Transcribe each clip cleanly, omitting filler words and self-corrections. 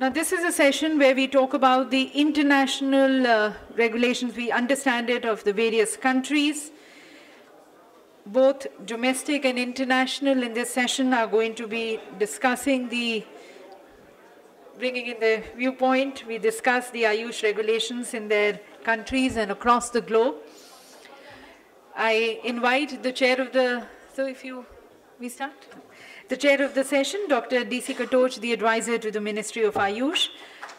Now, this is a session where we talk about the international regulations, we understand it, of the various countries. Both domestic and international in this session are going to be discussing bringing in the viewpoint. We discuss the AYUSH regulations in their countries and across the globe. I invite the chair of the, we start? The chair of the session, Dr. D.C. Katoch, the advisor to the Ministry of AYUSH.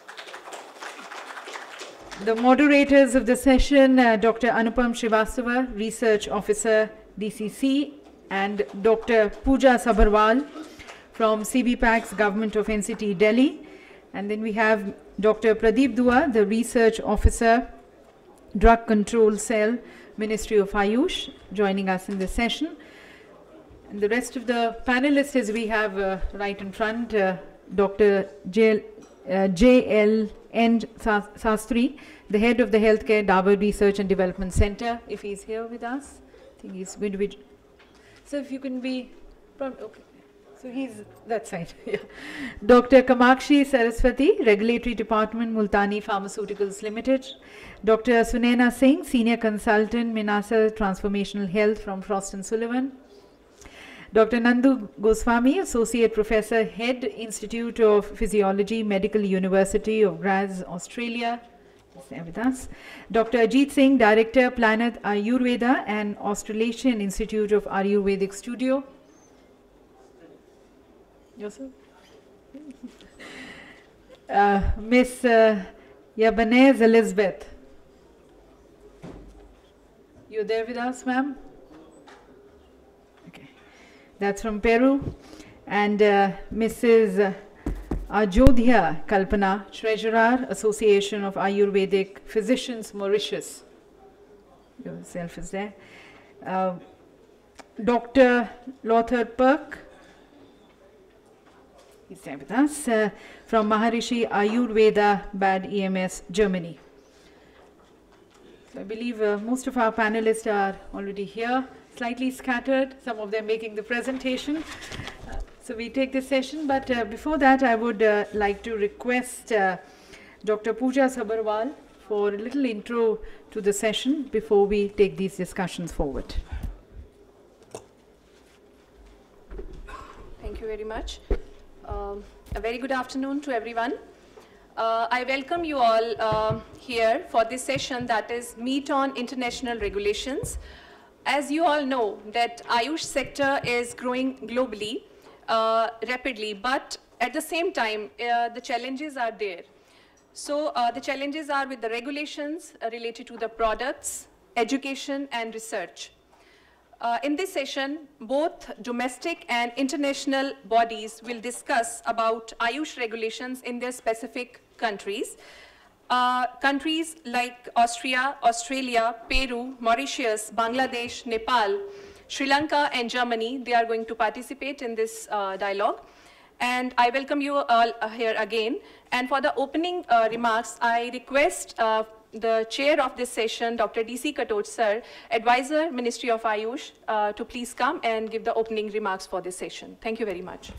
The moderators of the session, Dr. Anupam Srivastava, Research Officer, DCC, and Dr. Pooja Sabharwal from CBPAC's Government of NCT, Delhi. And then we have Dr. Pradeep Dua, the Research Officer, Drug Control Cell, Ministry of AYUSH, joining us in this session. And the rest of the panelists, as we have right in front, Dr. J.L. N. Sastry, the head of the Healthcare Dabur Research and Development Center, if he's here with us. I think he's going to be, so if you can be, okay, so he's that side. Yeah. Dr. Kamakshi Saraswati, Regulatory Department, Multani Pharmaceuticals Limited. Dr. Sunaina Singh, Senior Consultant, Minasa Transformational Health from Frost & Sullivan. Dr. Nandu Goswami, Associate Professor, Head, Institute of Physiology, Medical University of Graz, Australia. There with us. Dr. Ajit Singh, Director, Planet Ayurveda and Australasian Institute of Ayurvedic Studio. Yourself? Miss Yabanez Elizabeth. You're there with us, ma'am? Okay. That's from Peru. And Mrs. Ajodhya Kalpana, Treasurer, Association of Ayurvedic Physicians, Mauritius. Yourself is there. Dr. Lothar Perk, he's there with us, from Maharishi Ayurveda, Bad EMS, Germany. So I believe most of our panelists are already here, slightly scattered, some of them making the presentation. So we take this session, but before that I would like to request Dr. Pooja Sabharwal for a little intro to the session before we take these discussions forward. Thank you very much. A very good afternoon to everyone. I welcome you all here for this session that is Meet on International Regulations. As you all know that AYUSH sector is growing globally rapidly, but at the same time, the challenges are there. So the challenges are with the regulations related to the products, education, and research. In this session, both domestic and international bodies will discuss about AYUSH regulations in their specific countries. Countries like Austria, Australia, Peru, Mauritius, Bangladesh, Nepal, Sri Lanka and Germany, they are going to participate in this dialogue. And I welcome you all here again. And for the opening remarks, I request the chair of this session, Dr. D.C. Katoch, sir, Advisor, Ministry of AYUSH, to please come and give the opening remarks for this session. Thank you very much.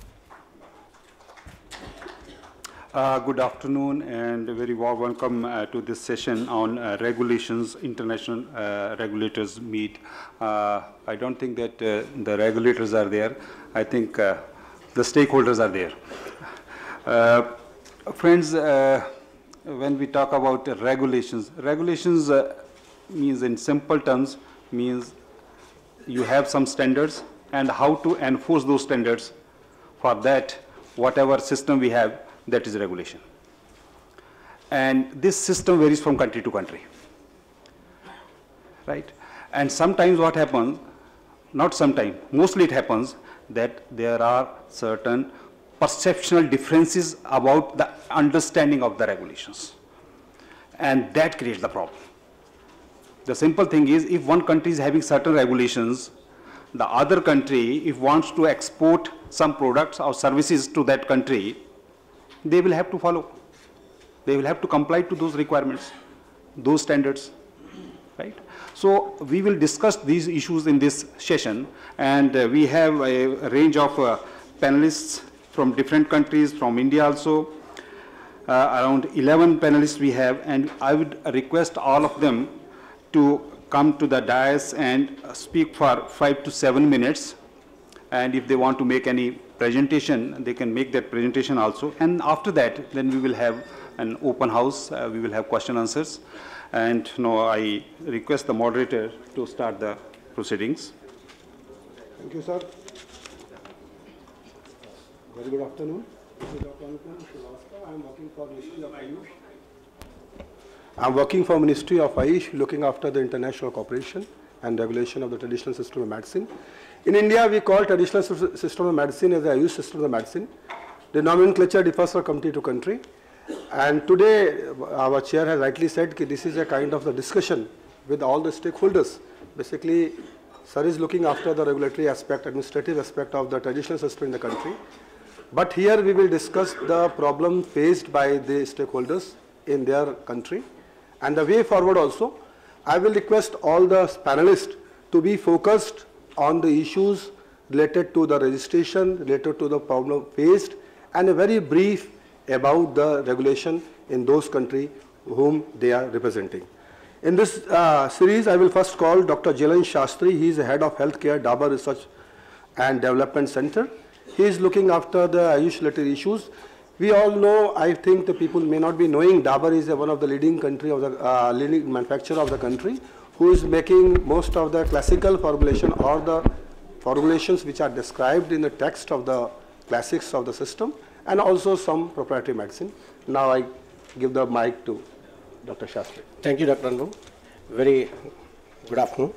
Good afternoon and a very warm welcome to this session on regulations, international regulators meet. I don't think that the regulators are there. I think the stakeholders are there. Friends, when we talk about regulations, means in simple terms means you have some standards and how to enforce those standards. For that, whatever system we have, that is regulation. And this system varies from country to country, right? And sometimes what happens, not sometimes, mostly it happens that there are certain perceptual differences about the understanding of the regulations. And that creates the problem. The simple thing is, if one country is having certain regulations, the other country, if wants to export some products or services to that country, they will have to follow. They will have to comply to those requirements, those standards, right? So we will discuss these issues in this session, and we have a range of panelists from different countries, from India also. around 11 panelists we have, and I would request all of them to come to the dais and speak for 5 to 7 minutes. And if they want to make any presentation, they can make that presentation also. And after that, then we will have an open house. We will have question answers. And now I request the moderator to start the proceedings. Thank you, sir. Very good afternoon. This is Dr. Anupam Srivastava. I am working for Ministry of AYUSH. I am working for Ministry of AYUSH, looking after the international cooperation and regulation of the traditional system of medicine. In India, we call traditional system of medicine as the AYUSH system of medicine. The nomenclature differs from country to country. And today, our chair has rightly said that this is a kind of the discussion with all the stakeholders. Basically, sir is looking after the regulatory aspect, administrative aspect of the traditional system in the country. But here we will discuss the problem faced by the stakeholders in their country and the way forward also. I will request all the panelists to be focused on the issues related to the registration, related to the problem faced, and a very brief about the regulation in those countries whom they are representing. In this series, I will first call Dr. Jailan Shastri. He is the head of healthcare, Dabur Research and Development Center. He is looking after the AYUSH related issues. We all know, I think the people may not be knowing, Dabur is one of the leading country of the leading manufacturer of the country, who is making most of the classical formulation or the formulations which are described in the text of the classics of the system, and also some proprietary medicine. Now I give the mic to Dr. Shastri. Thank you, Dr. Anbu. Very good afternoon.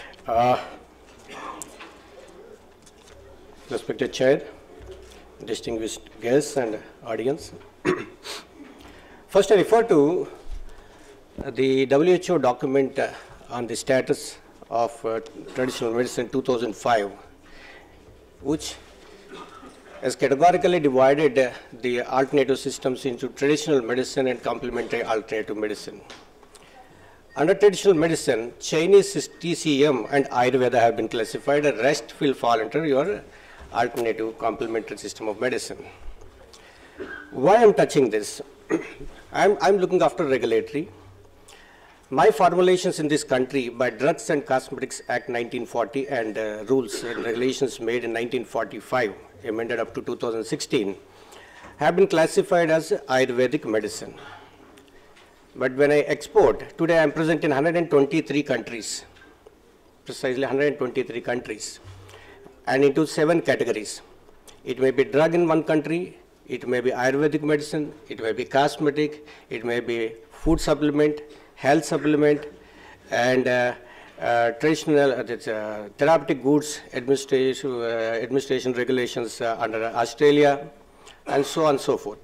Respected Chair, distinguished guests and audience. First, I refer to the WHO document on the status of traditional medicine 2005, which has categorically divided the alternative systems into traditional medicine and complementary alternative medicine. Under traditional medicine, Chinese TCM and Ayurveda have been classified, and rest will fall under your alternative complementary system of medicine. Why I'm touching this? I'm looking after regulatory. My formulations in this country by Drugs and Cosmetics Act 1940 and rules and regulations made in 1945, amended up to 2016, have been classified as Ayurvedic medicine. But when I export, today I am present in 123 countries, precisely 123 countries, and into 7 categories. It may be drug in one country, it may be Ayurvedic medicine, it may be cosmetic, it may be food supplement, health supplement, and traditional therapeutic goods administration regulations under Australia, and so on and so forth.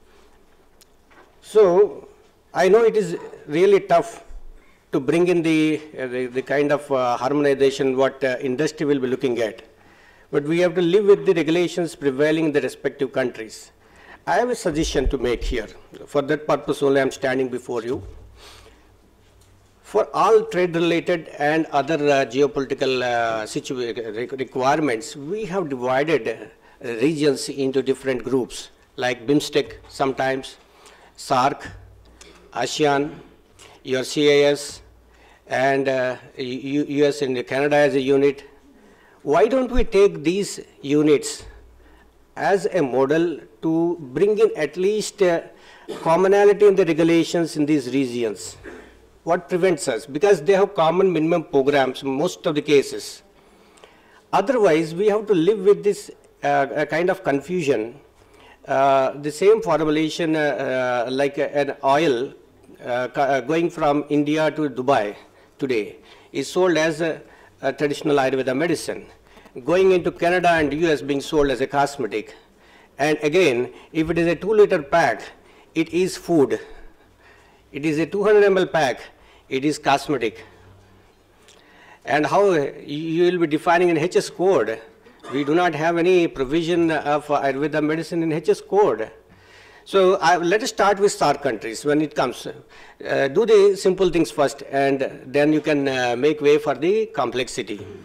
So I know it is really tough to bring in the kind of harmonization what industry will be looking at. But we have to live with the regulations prevailing in the respective countries. I have a suggestion to make here. For that purpose only I am standing before you. For all trade-related and other geopolitical requirements, we have divided regions into different groups, like BIMSTEC sometimes, SAARC, ASEAN, your CIS, and US and Canada as a unit. Why don't we take these units as a model to bring in at least commonality in the regulations in these regions? What prevents us? Because they have common minimum programs in most of the cases. Otherwise, we have to live with this kind of confusion. The same formulation like an oil going from India to Dubai today is sold as a traditional Ayurveda medicine, going into Canada and US being sold as a cosmetic. And again, if it is a 2-liter pack, it is food. It is a 200 ml pack, it is cosmetic. And how you will be defining an HS code? We do not have any provision of Ayurveda medicine in HS code. So let us start with SAARC countries when it comes. Do the simple things first, and then you can make way for the complexity.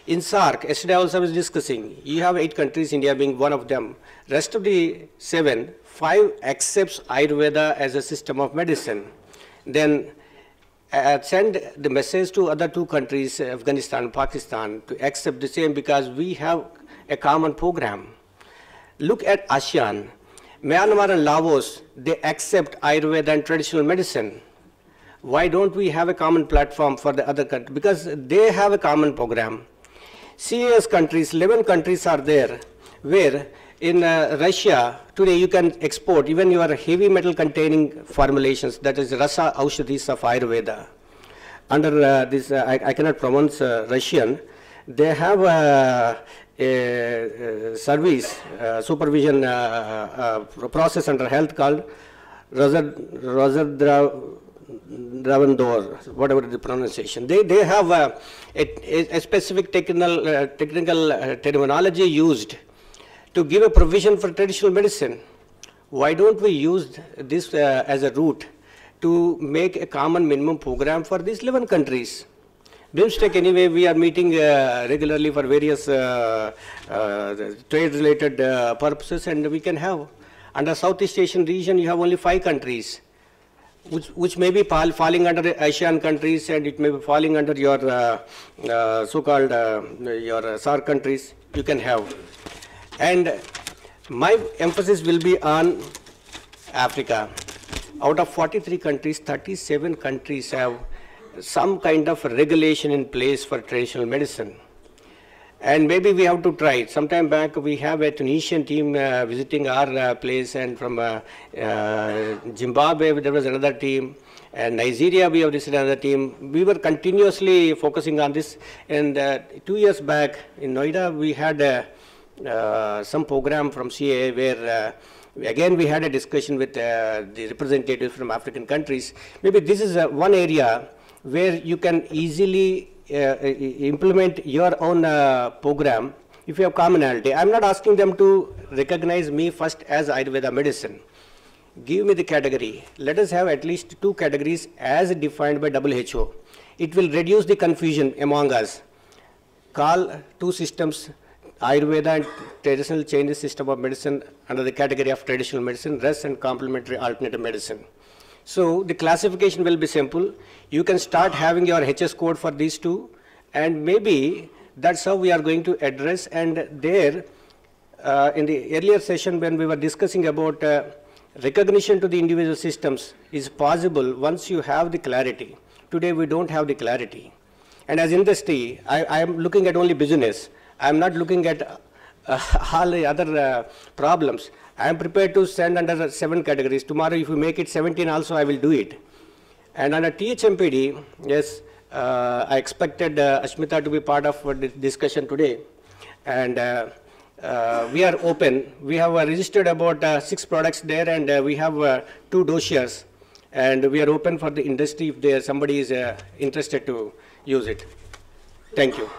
In SARC, yesterday also I was discussing, you have 8 countries, India being one of them. Rest of the 7, 5 accepts Ayurveda as a system of medicine. Then send the message to other 2 countries, Afghanistan and Pakistan, to accept the same because we have a common program. Look at ASEAN. Myanmar and Laos, they accept Ayurveda and traditional medicine. Why don't we have a common platform for the other countries? Because they have a common program. CIS countries, 11 countries are there, where in Russia, today you can export even your heavy metal containing formulations, that is Rasa Aushadhis of Ayurveda. Under this, I cannot pronounce Russian, they have a service, supervision process under health called Razardravandor, whatever the pronunciation. They have a specific technical terminology used to give a provision for traditional medicine. Why don't we use this as a route to make a common minimum program for these 11 countries? BIMSTEC, anyway, we are meeting regularly for various trade-related purposes, and we can have. Under Southeast Asian region, you have only 5 countries, which may be falling under ASEAN countries, and it may be falling under your so-called your SARC countries. You can have. And my emphasis will be on Africa. Out of 43 countries, 37 countries have some kind of regulation in place for traditional medicine. And maybe we have to try it. Sometime back, we have a Tunisian team visiting our place, and from Zimbabwe, there was another team, and Nigeria, we have visited another team. We were continuously focusing on this, and 2 years back in Noida, we had some program from CAA where again we had a discussion with the representatives from African countries. Maybe this is one area where you can easily implement your own program if you have commonality. I'm not asking them to recognize me first as Ayurveda medicine. Give me the category. Let us have at least 2 categories as defined by WHO. It will reduce the confusion among us. Call 2 systems, Ayurveda and traditional Chinese system of medicine, under the category of traditional medicine, rest and complementary alternative medicine. So the classification will be simple. You can start having your HS code for these 2, and maybe that's how we are going to address. And there, in the earlier session when we were discussing about recognition to the individual systems is possible once you have the clarity. Today we don't have the clarity. And as industry, I am looking at only business. I am not looking at all the other problems. I am prepared to send under 7 categories. Tomorrow, if we make it 17 also, I will do it. And under THMPD, yes, I expected Ashmita to be part of the discussion today. And we are open. We have registered about 6 products there, and we have 2 dossiers. And we are open for the industry if somebody is interested to use it. Thank you.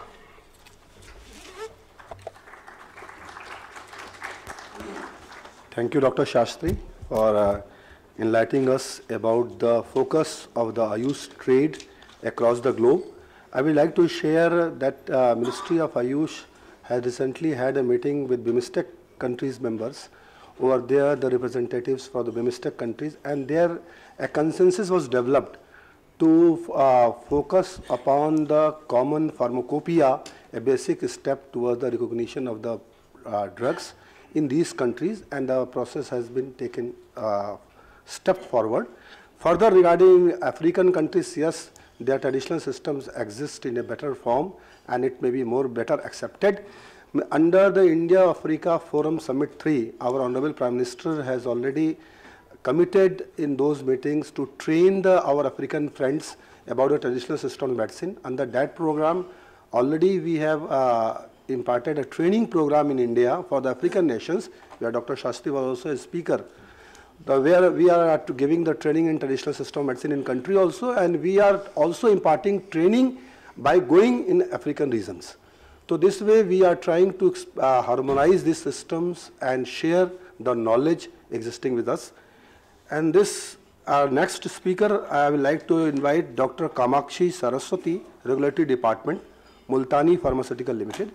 Thank you, Dr. Shastri, for enlightening us about the focus of the AYUSH trade across the globe. I would like to share that Ministry of AYUSH has recently had a meeting with BIMSTEC countries members. Over there, the representatives for the BIMSTEC countries, and there a consensus was developed to focus upon the common pharmacopoeia, a basic step towards the recognition of the drugs in these countries, and the process has been taken step forward. Further, regarding African countries, yes, their traditional systems exist in a better form, and it may be more better accepted. Under the India-Africa Forum Summit 3, our Honorable Prime Minister has already committed in those meetings to train our African friends about the traditional system of medicine. Under that program, already we have imparted a training program in India for the African nations, where Dr. Shastri was also a speaker, where we are giving the training in traditional system of medicine in country also, and we are also imparting training by going in African regions. So this way we are trying to harmonize these systems and share the knowledge existing with us. And this, our next speaker, I would like to invite Dr. Kamakshi Saraswati, Regulatory Department. Multani Pharmaceutical Limited.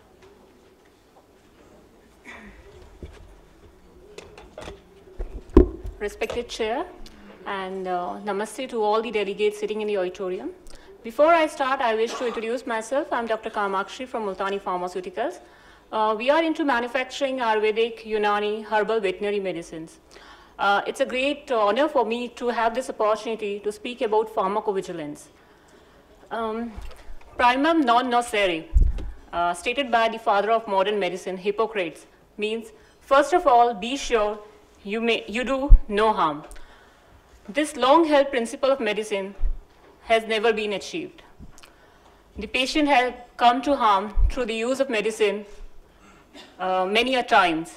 Respected Chair, and namaste to all the delegates sitting in the auditorium. Before I start, I wish to introduce myself. I'm Dr. Kamakshi from Multani Pharmaceuticals. We are into manufacturing Ayurvedic, Unani, herbal veterinary medicines. It's a great honor for me to have this opportunity to speak about pharmacovigilance. Primum non nocere, stated by the father of modern medicine, Hippocrates, means first of all, be sure you do no harm. This long-held principle of medicine has never been achieved. The patient has come to harm through the use of medicine many a times.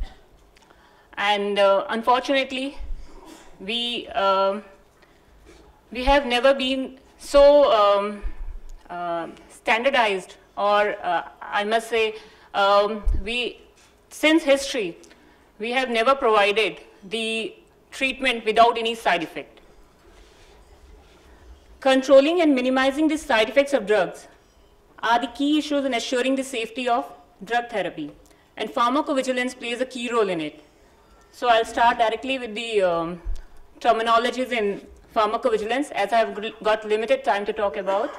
And unfortunately, we have never been so standardized, or I must say, since history, we have never provided the treatment without any side effect. Controlling and minimizing the side effects of drugs are the key issues in assuring the safety of drug therapy, and pharmacovigilance plays a key role in it. So I'll start directly with the terminologies in pharmacovigilance, as I've got limited time to talk about.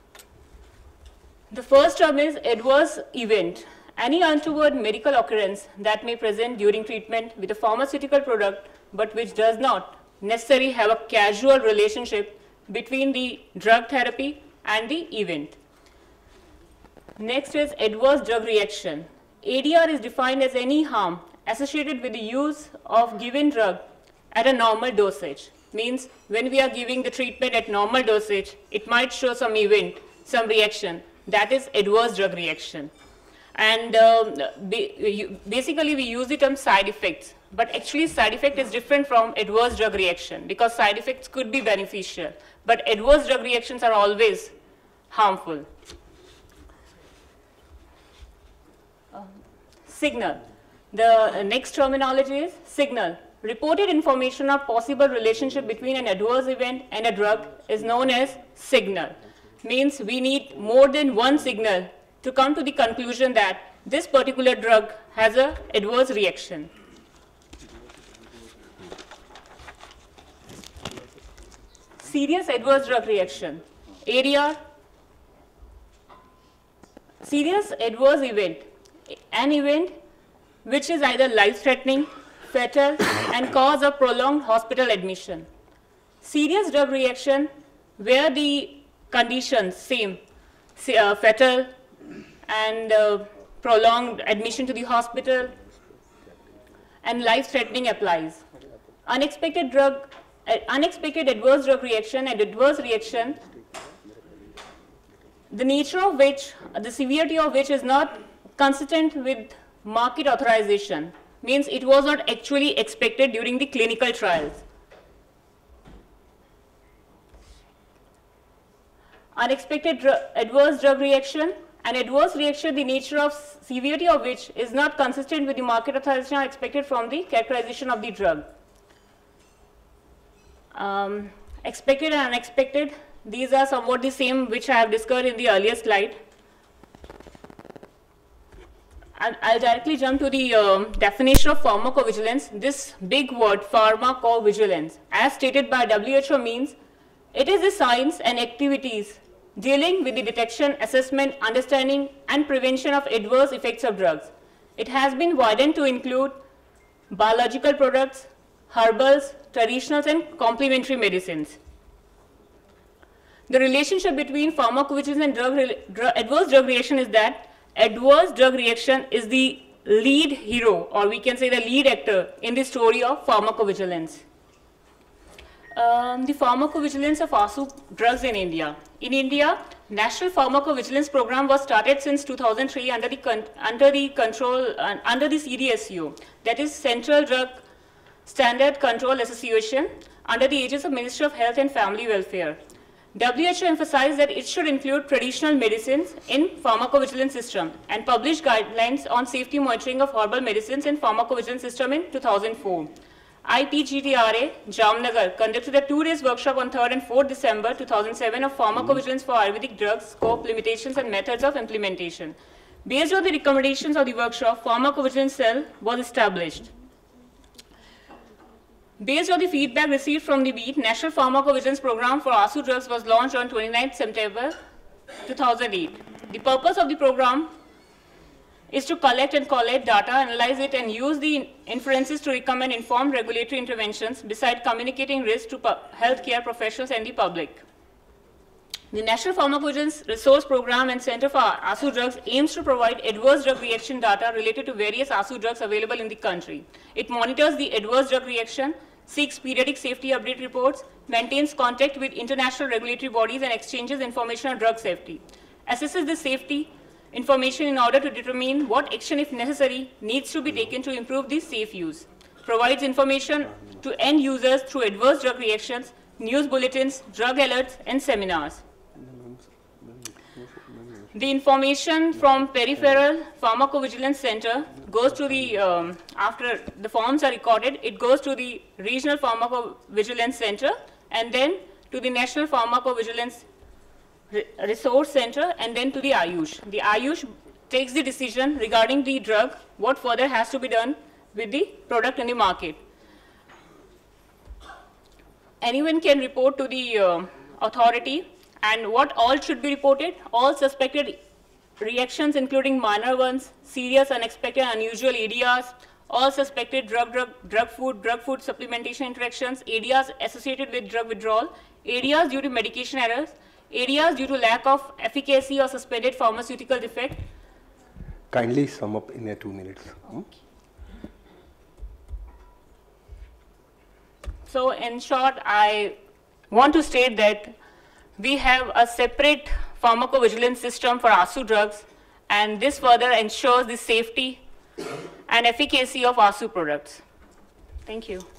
The first term is adverse event. Any untoward medical occurrence that may present during treatment with a pharmaceutical product, but which does not necessarily have a causal relationship between the drug therapy and the event. Next is adverse drug reaction. ADR is defined as any harm associated with the use of given drug at a normal dosage. Means when we are giving the treatment at normal dosage, it might show some event, some reaction. That is adverse drug reaction. And basically we use the term side effects, but actually side effect is different from adverse drug reaction, because side effects could be beneficial, but adverse drug reactions are always harmful. Signal. The next terminology is signal. Reported information of possible relationship between an adverse event and a drug is known as signal. Means we need more than one signal to come to the conclusion that this particular drug has an adverse reaction. Serious adverse drug reaction. ADR. Serious adverse event. An event which is either life-threatening, fatal, and cause of prolonged hospital admission. Serious drug reaction where the conditions same, fatal and prolonged admission to the hospital, and life-threatening applies. Unexpected adverse drug reaction and adverse reaction, the nature of which, the severity of which is not consistent with market authorization, means it was not actually expected during the clinical trials. Unexpected adverse drug reaction and adverse reaction, the nature of severity of which is not consistent with the market authorization or expected from the characterization of the drug. Expected and unexpected, these are somewhat the same which I have discussed in the earlier slide. I'll directly jump to the definition of pharmacovigilance. This big word, pharmacovigilance, as stated by WHO, means it is the science and activities dealing with the detection, assessment, understanding, and prevention of adverse effects of drugs. It has been widened to include biological products, herbals, traditionals, and complementary medicines. The relationship between pharmacovigilance and adverse drug reaction is that adverse drug reaction is the lead hero, or we can say the lead actor in the story of pharmacovigilance. The pharmacovigilance of ASU drugs in India. In India, National Pharmacovigilance Program was started since 2003 under the CDSU, that is Central Drug Standard Control Association, under the aegis of Ministry of Health and Family Welfare. WHO emphasized that it should include traditional medicines in pharmacovigilance system and published guidelines on safety monitoring of herbal medicines in pharmacovigilance system in 2004. IPGTRA, Jamnagar, conducted a 2-day workshop on 3rd and 4th December 2007 of pharmacovigilance for Ayurvedic drugs, scope, limitations, and methods of implementation. Based on the recommendations of the workshop, pharmacovigilance cell was established. Based on the feedback received from the BEAT, National Pharmacovigilance Program for ASU drugs was launched on 29th September 2008. The purpose of the program is to collect and collate data, analyze it, and use the inferences to recommend informed regulatory interventions, besides communicating risks to healthcare professionals and the public. The National Pharmacovigilance Resource Program and Center for ASU Drugs aims to provide adverse drug reaction data related to various ASU drugs available in the country. It monitors the adverse drug reaction, seeks periodic safety update reports, maintains contact with international regulatory bodies, and exchanges information on drug safety, assesses the safety information in order to determine what action, if necessary, needs to be taken to improve the safe use, provides information to end users through adverse drug reactions, news bulletins, drug alerts, and seminars. The information from Peripheral Pharmacovigilance Center goes to the, after the forms are recorded, it goes to the Regional Pharmacovigilance Center and then to the National Pharmacovigilance Resource Center and then to the AYUSH. The AYUSH takes the decision regarding the drug, what further has to be done with the product in the market. Anyone can report to the authority, and what all should be reported? All suspected reactions, including minor ones, serious, unexpected, unusual ADRs, all suspected drug-food supplementation interactions, ADRs associated with drug withdrawal, ADRs due to medication errors, ADRs due to lack of efficacy or suspended pharmaceutical defect. Kindly sum up in 2 minutes. So in short, I want to state that we have a separate pharmacovigilance system for ASU drugs, and this further ensures the safety and efficacy of ASU products. Thank you.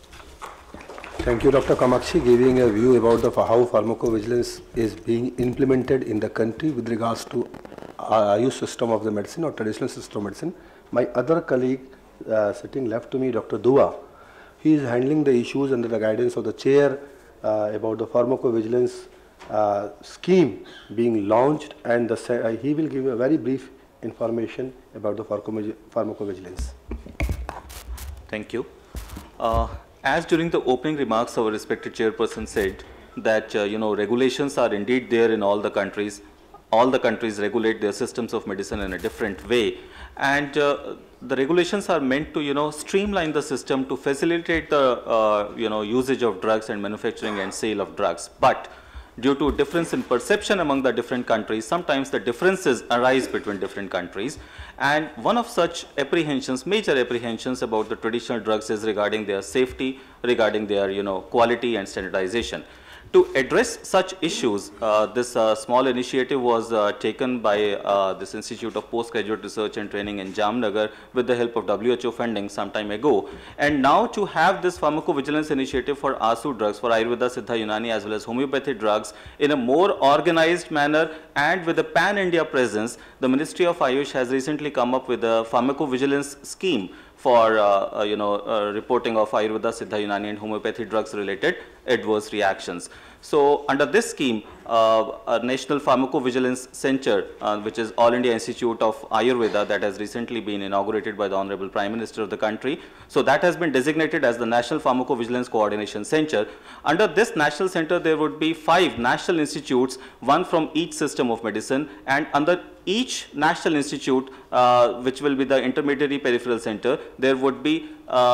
Thank you, Dr. Kamakshi, giving a view about how pharmacovigilance is being implemented in the country with regards to AYUSH system of the medicine or traditional system of medicine. My other colleague sitting left to me, Dr. Dua, he is handling the issues under the guidance of the chair about the pharmacovigilance scheme being launched, and he will give a very brief information about the pharmacovigilance. Thank you. As during the opening remarks, our respected chairperson said that regulations are indeed there in all the countries. All the countries regulate their systems of medicine in a different way, and the regulations are meant to streamline the system to facilitate the usage of drugs and manufacturing and sale of drugs. But due to difference in perception among the different countries, sometimes the differences arise between different countries, and one of such apprehensions, major apprehensions about the traditional drugs is regarding their safety, regarding their quality and standardization. To address such issues, this small initiative was taken by this Institute of Postgraduate Research and Training in Jamnagar with the help of WHO funding some time ago. And now to have this pharmacovigilance initiative for ASU drugs, for Ayurveda, Siddha, Unani as well as homeopathy drugs in a more organized manner and with a pan-India presence, the Ministry of AYUSH has recently come up with a pharmacovigilance scheme for reporting of Ayurveda, Siddha, Unani and homeopathy drugs related adverse reactions. So under this scheme, a National Pharmacovigilance Center, which is All India Institute of Ayurveda, that has recently been inaugurated by the Honorable Prime Minister of the country. So that has been designated as the National Pharmacovigilance Coordination Center. Under this national center, there would be 5 national institutes, one from each system of medicine, and under each national institute, which will be the intermediary peripheral center, there would be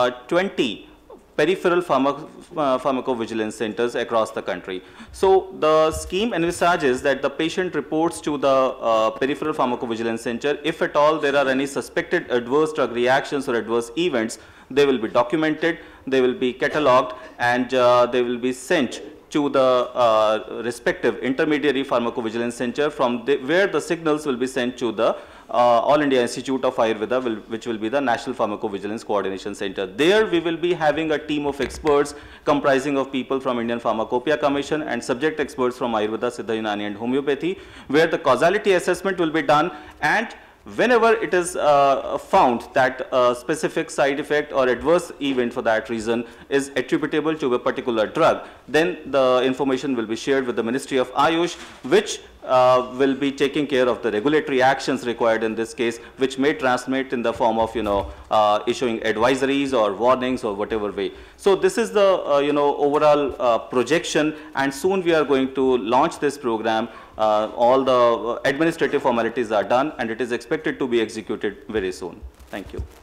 20 peripheral pharmacovigilance centers across the country. So the scheme envisages that the patient reports to the peripheral pharmacovigilance center. If at all there are any suspected adverse drug reactions or adverse events, they will be documented, they will be catalogued, and they will be sent to the respective intermediary pharmacovigilance center, from where the signals will be sent to the All India Institute of Ayurveda, which will be the National Pharmacovigilance Coordination Center. There we will be having a team of experts comprising of people from Indian Pharmacopoeia Commission and subject experts from Ayurveda, Siddha, Unani and homeopathy, where the causality assessment will be done, and Whenever it is found that a specific side effect or adverse event for that reason is attributable to a particular drug, then the information will be shared with the Ministry of AYUSH, which will be taking care of the regulatory actions required in this case, which may transmit in the form of, issuing advisories or warnings or whatever way. So this is the, overall projection, and soon we are going to launch this program. All the administrative formalities are done, and it is expected to be executed very soon. Thank you.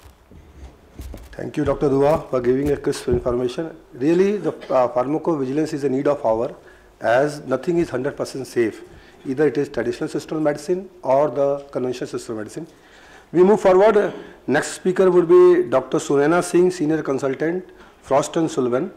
Thank you, Dr. Dua, for giving a crisp information. Really, the pharmacovigilance is a need of hour, as nothing is 100% safe. Either it is traditional system medicine or the conventional system medicine. We move forward. Next speaker would be Dr. Sunaina Singh, Senior Consultant, Frost & Sullivan.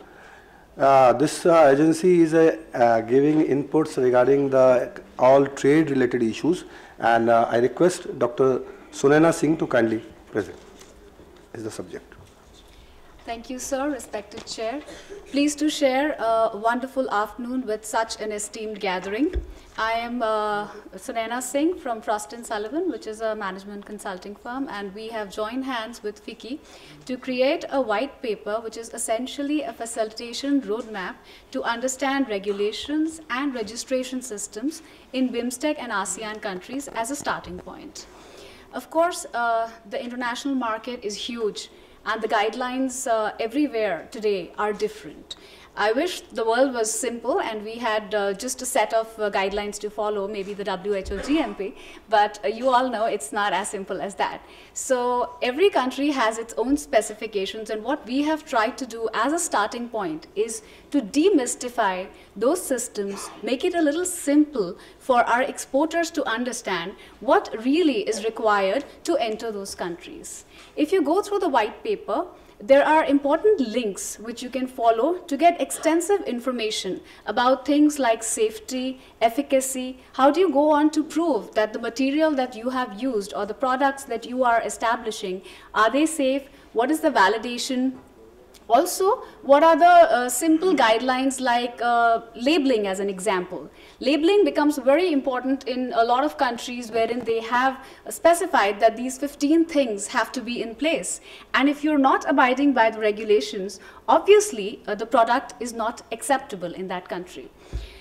This agency is giving inputs regarding all trade-related issues, and I request Dr. Sunaina Singh to kindly present. Is the subject. Thank you, sir. Respected Chair. Pleased to share a wonderful afternoon with such an esteemed gathering. I am Sunaina Singh from Frost & Sullivan, which is a management consulting firm, and we have joined hands with FICCI to create a white paper, which is essentially a facilitation roadmap to understand regulations and registration systems in BIMSTEC and ASEAN countries as a starting point. Of course, the international market is huge, and the guidelines everywhere today are different. I wish the world was simple and we had just a set of guidelines to follow, maybe the WHO GMP, but you all know it's not as simple as that. So every country has its own specifications, and what we have tried to do as a starting point is to demystify those systems, make it a little simple for our exporters to understand what really is required to enter those countries. If you go through the white paper, there are important links which you can follow to get extensive information about things like safety, efficacy. How do you go on to prove that the material that you have used or the products that you are establishing, are they safe? What is the validation? Also, what are the simple guidelines like labeling, as an example? Labeling becomes very important in a lot of countries wherein they have specified that these 15 things have to be in place. And if you're not abiding by the regulations, obviously the product is not acceptable in that country.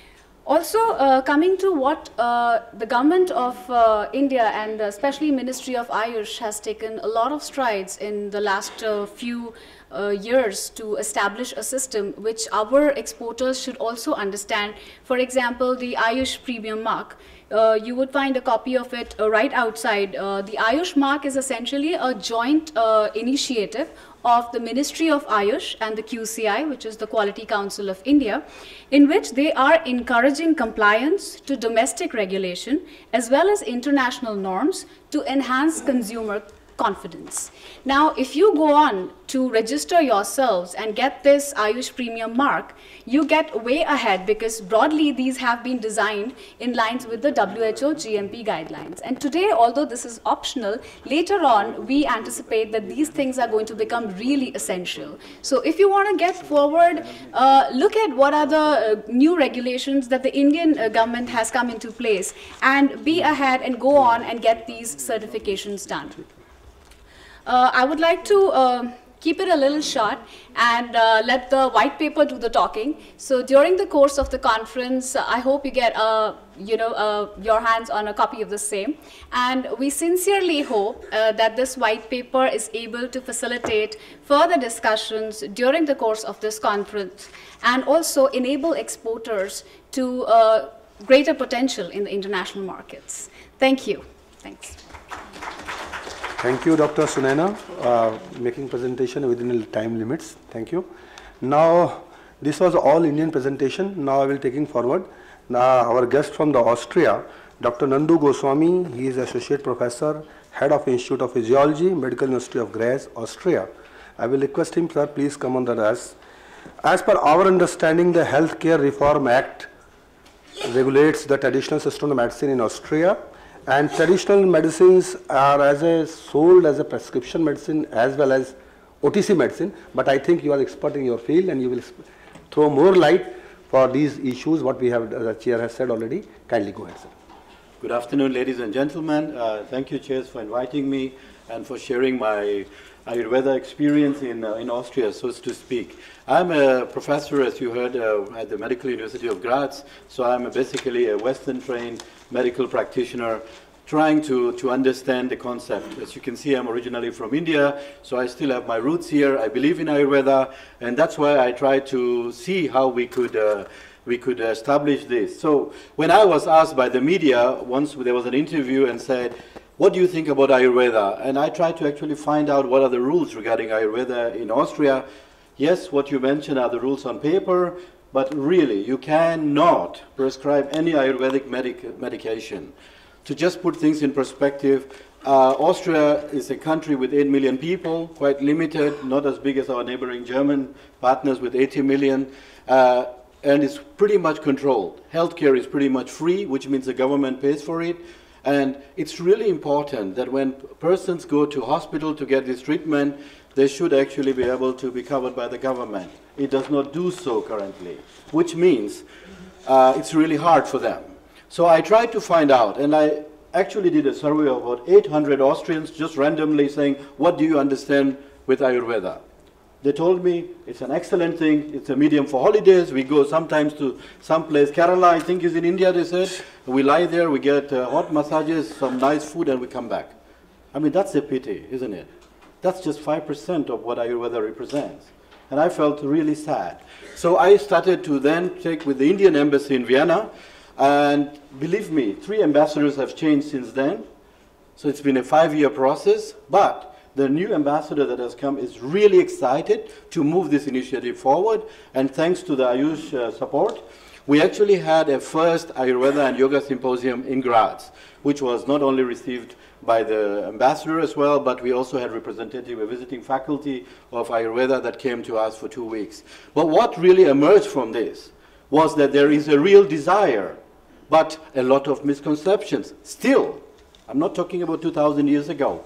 Also, coming to what the government of India and especially Ministry of AYUSH has taken a lot of strides in the last few years to establish a system which our exporters should also understand. For example, the AYUSH premium mark. You would find a copy of it right outside. The AYUSH mark is essentially a joint initiative of the Ministry of AYUSH and the QCI, which is the Quality Council of India, in which they are encouraging compliance to domestic regulation as well as international norms to enhance consumer confidence. Now, if you go on to register yourselves and get this AYUSH premium mark, you get way ahead, because broadly these have been designed in lines with the WHO GMP guidelines. And today, although this is optional, later on we anticipate that these things are going to become really essential. So if you want to get forward, look at what are the new regulations that the Indian government has come into place, and be ahead and go on and get these certifications done. I would like to keep it a little short and let the white paper do the talking. So during the course of the conference, I hope you get your hands on a copy of the same. And we sincerely hope that this white paper is able to facilitate further discussions during the course of this conference, and also enable exporters to greater potential in the international markets. Thank you. Thanks. Thank you, Dr. Sunaina, making presentation within the time limits. Thank you. Now, this was all Indian presentation. Now I will taking forward our guest from the Austria, Dr. Nandu Goswami. He is Associate Professor, Head of Institute of Physiology, Medical University of Graz, Austria. I will request him, sir, please come on the dais. As per our understanding, the Healthcare Reform Act regulates the traditional system of medicine in Austria. And traditional medicines are sold as a prescription medicine as well as OTC medicine. But I think you are expert in your field and you will throw more light for these issues, what we have, the chair has said already. Kindly go ahead, sir. Good afternoon, ladies and gentlemen. Thank you, Chairs, for inviting me and for sharing my Ayurveda experience in Austria, so to speak. I'm a professor, as you heard, at the Medical University of Graz, so I'm basically a Western-trained medical practitioner trying to understand the concept. As you can see, I'm originally from India, so I still have my roots here. I believe in Ayurveda, and that's why I try to see how we could establish this. So when I was asked by the media, once there was an interview and said, what do you think about Ayurveda? And I tried to actually find out what are the rules regarding Ayurveda in Austria. Yes, what you mentioned are the rules on paper, but really you cannot prescribe any Ayurvedic medication. To just put things in perspective, Austria is a country with 8 million people, quite limited, not as big as our neighboring German partners with 80 million, and it's pretty much controlled. Healthcare is pretty much free, which means the government pays for it. And it's really important that when persons go to hospital to get this treatment, they should actually be able to be covered by the government. It does not do so currently, which means it's really hard for them. So I tried to find out, and I actually did a survey of about 800 Austrians, just randomly saying, what do you understand with Ayurveda? They told me it's an excellent thing, it's a medium for holidays, we go sometimes to some place, Kerala I think is in India, they said, we lie there, we get hot massages, some nice food, and we come back. I mean, that's a pity, isn't it? That's just 5% of what Ayurveda represents. And I felt really sad. So I started to then take with the Indian embassy in Vienna, and believe me, 3 ambassadors have changed since then. So it's been a 5-year process, but the new ambassador that has come is really excited to move this initiative forward, and thanks to the AYUSH support, we actually had a first Ayurveda and Yoga Symposium in Graz, which was not only received by the ambassador as well, but we also had representative, a visiting faculty of Ayurveda that came to us for 2 weeks. But what really emerged from this was that there is a real desire, but a lot of misconceptions. Still, I'm not talking about 2,000 years ago,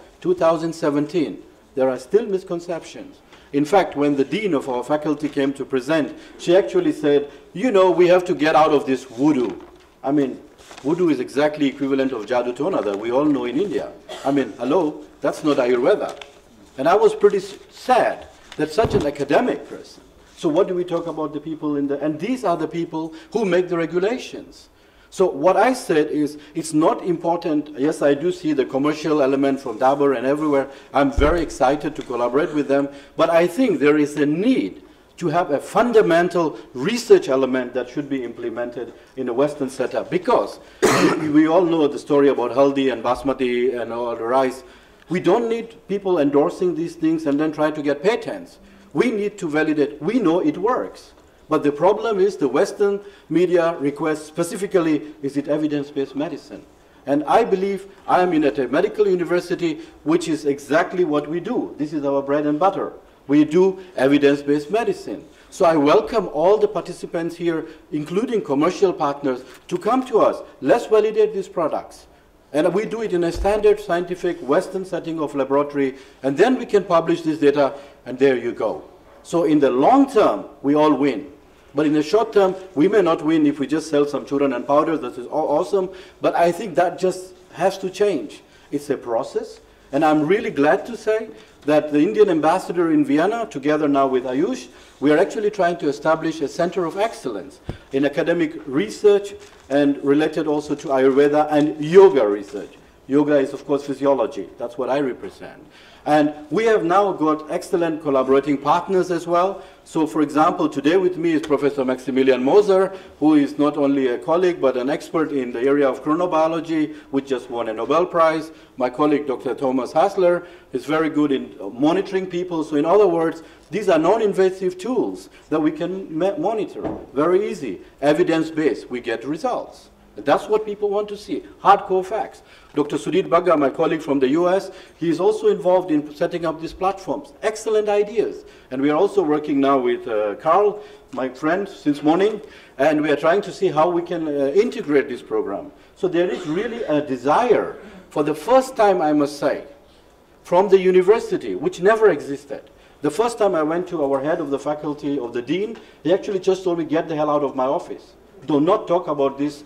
2017, there are still misconceptions. In fact, when the dean of our faculty came to present, she actually said, you know, we have to get out of this voodoo. I mean, voodoo is exactly equivalent of Jadoo Tona that we all know in India. I mean, hello, that's not Ayurveda. And I was pretty sad that such an academic person. So what do we talk about the people in the, and these are the people who make the regulations. So what I said is, it's not important, yes, I do see the commercial element from Dabur and everywhere. I'm very excited to collaborate with them, but I think there is a need to have a fundamental research element that should be implemented in a Western setup. Because we all know the story about haldi and basmati and all the rice. We don't need people endorsing these things and then try to get patents. We need to validate. We know it works. But the problem is the Western media requests specifically, is it evidence-based medicine? And I believe I am in at a medical university, which is exactly what we do. This is our bread and butter. We do evidence-based medicine. So I welcome all the participants here, including commercial partners, to come to us. Let's validate these products. And we do it in a standard scientific Western setting of laboratory, and then we can publish this data, and there you go. So in the long term, we all win. But in the short term, we may not win if we just sell some churran and powders. That is awesome. But I think that just has to change. It's a process. And I'm really glad to say that the Indian ambassador in Vienna, together now with AYUSH, we are actually trying to establish a center of excellence in academic research and related also to Ayurveda and yoga research. Yoga is, of course, physiology. That's what I represent. And we have now got excellent collaborating partners as well. So, for example, today with me is Professor Maximilian Moser, who is not only a colleague, but an expert in the area of chronobiology, which just won a Nobel Prize. My colleague, Dr. Thomas Hassler, is very good in monitoring people. So, in other words, these are non-invasive tools that we can monitor. Very easy. Evidence-based. We get results. That's what people want to see, hardcore facts. Dr. Sudhir Bagga, my colleague from the US, he is also involved in setting up these platforms. Excellent ideas. And we are also working now with Carl, my friend, since morning, and we are trying to see how we can integrate this program. So there is really a desire, for the first time, I must say, from the university, which never existed. The first time I went to our head of the faculty, of the dean, he actually just told me, get the hell out of my office. Do not talk about this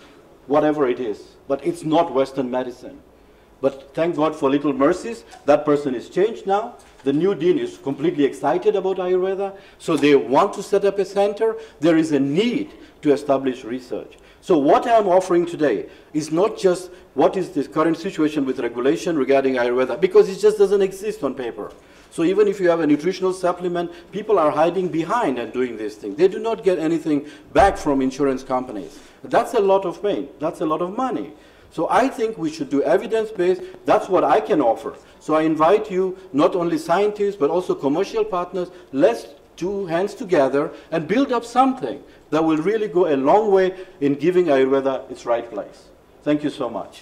whatever it is, but it's not Western medicine. But thank God for little mercies, that person is changed now. The new dean is completely excited about Ayurveda, so they want to set up a center. There is a need to establish research. So what I'm offering today is not just what is the current situation with regulation regarding Ayurveda, because it just doesn't exist on paper. So even if you have a nutritional supplement, people are hiding behind and doing this thing. They do not get anything back from insurance companies. That's a lot of pain. That's a lot of money. So I think we should do evidence-based. That's what I can offer. So I invite you, not only scientists, but also commercial partners, let's do hands together and build up something that will really go a long way in giving Ayurveda its right place. Thank you so much.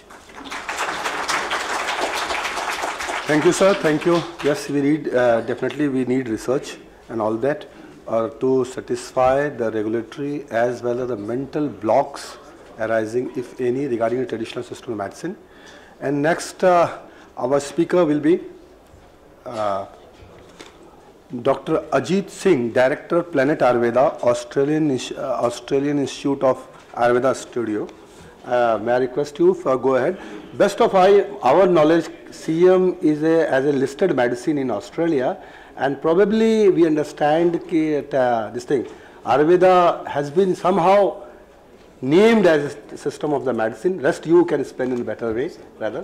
Thank you, sir. Thank you. Yes, we need, definitely we need research and all that to satisfy the regulatory as well as the mental blocks arising, if any, regarding the traditional system of medicine. And next, our speaker will be Dr. Ajit Singh, Director, Planet Ayurveda, Australian Institute of Ayurveda Studio. May I request you for go ahead. Best of our knowledge, CM is as a listed medicine in Australia, and probably we understand that this thing, Ayurveda has been somehow named as a system of the medicine. Rest you can explain in a better way, rather.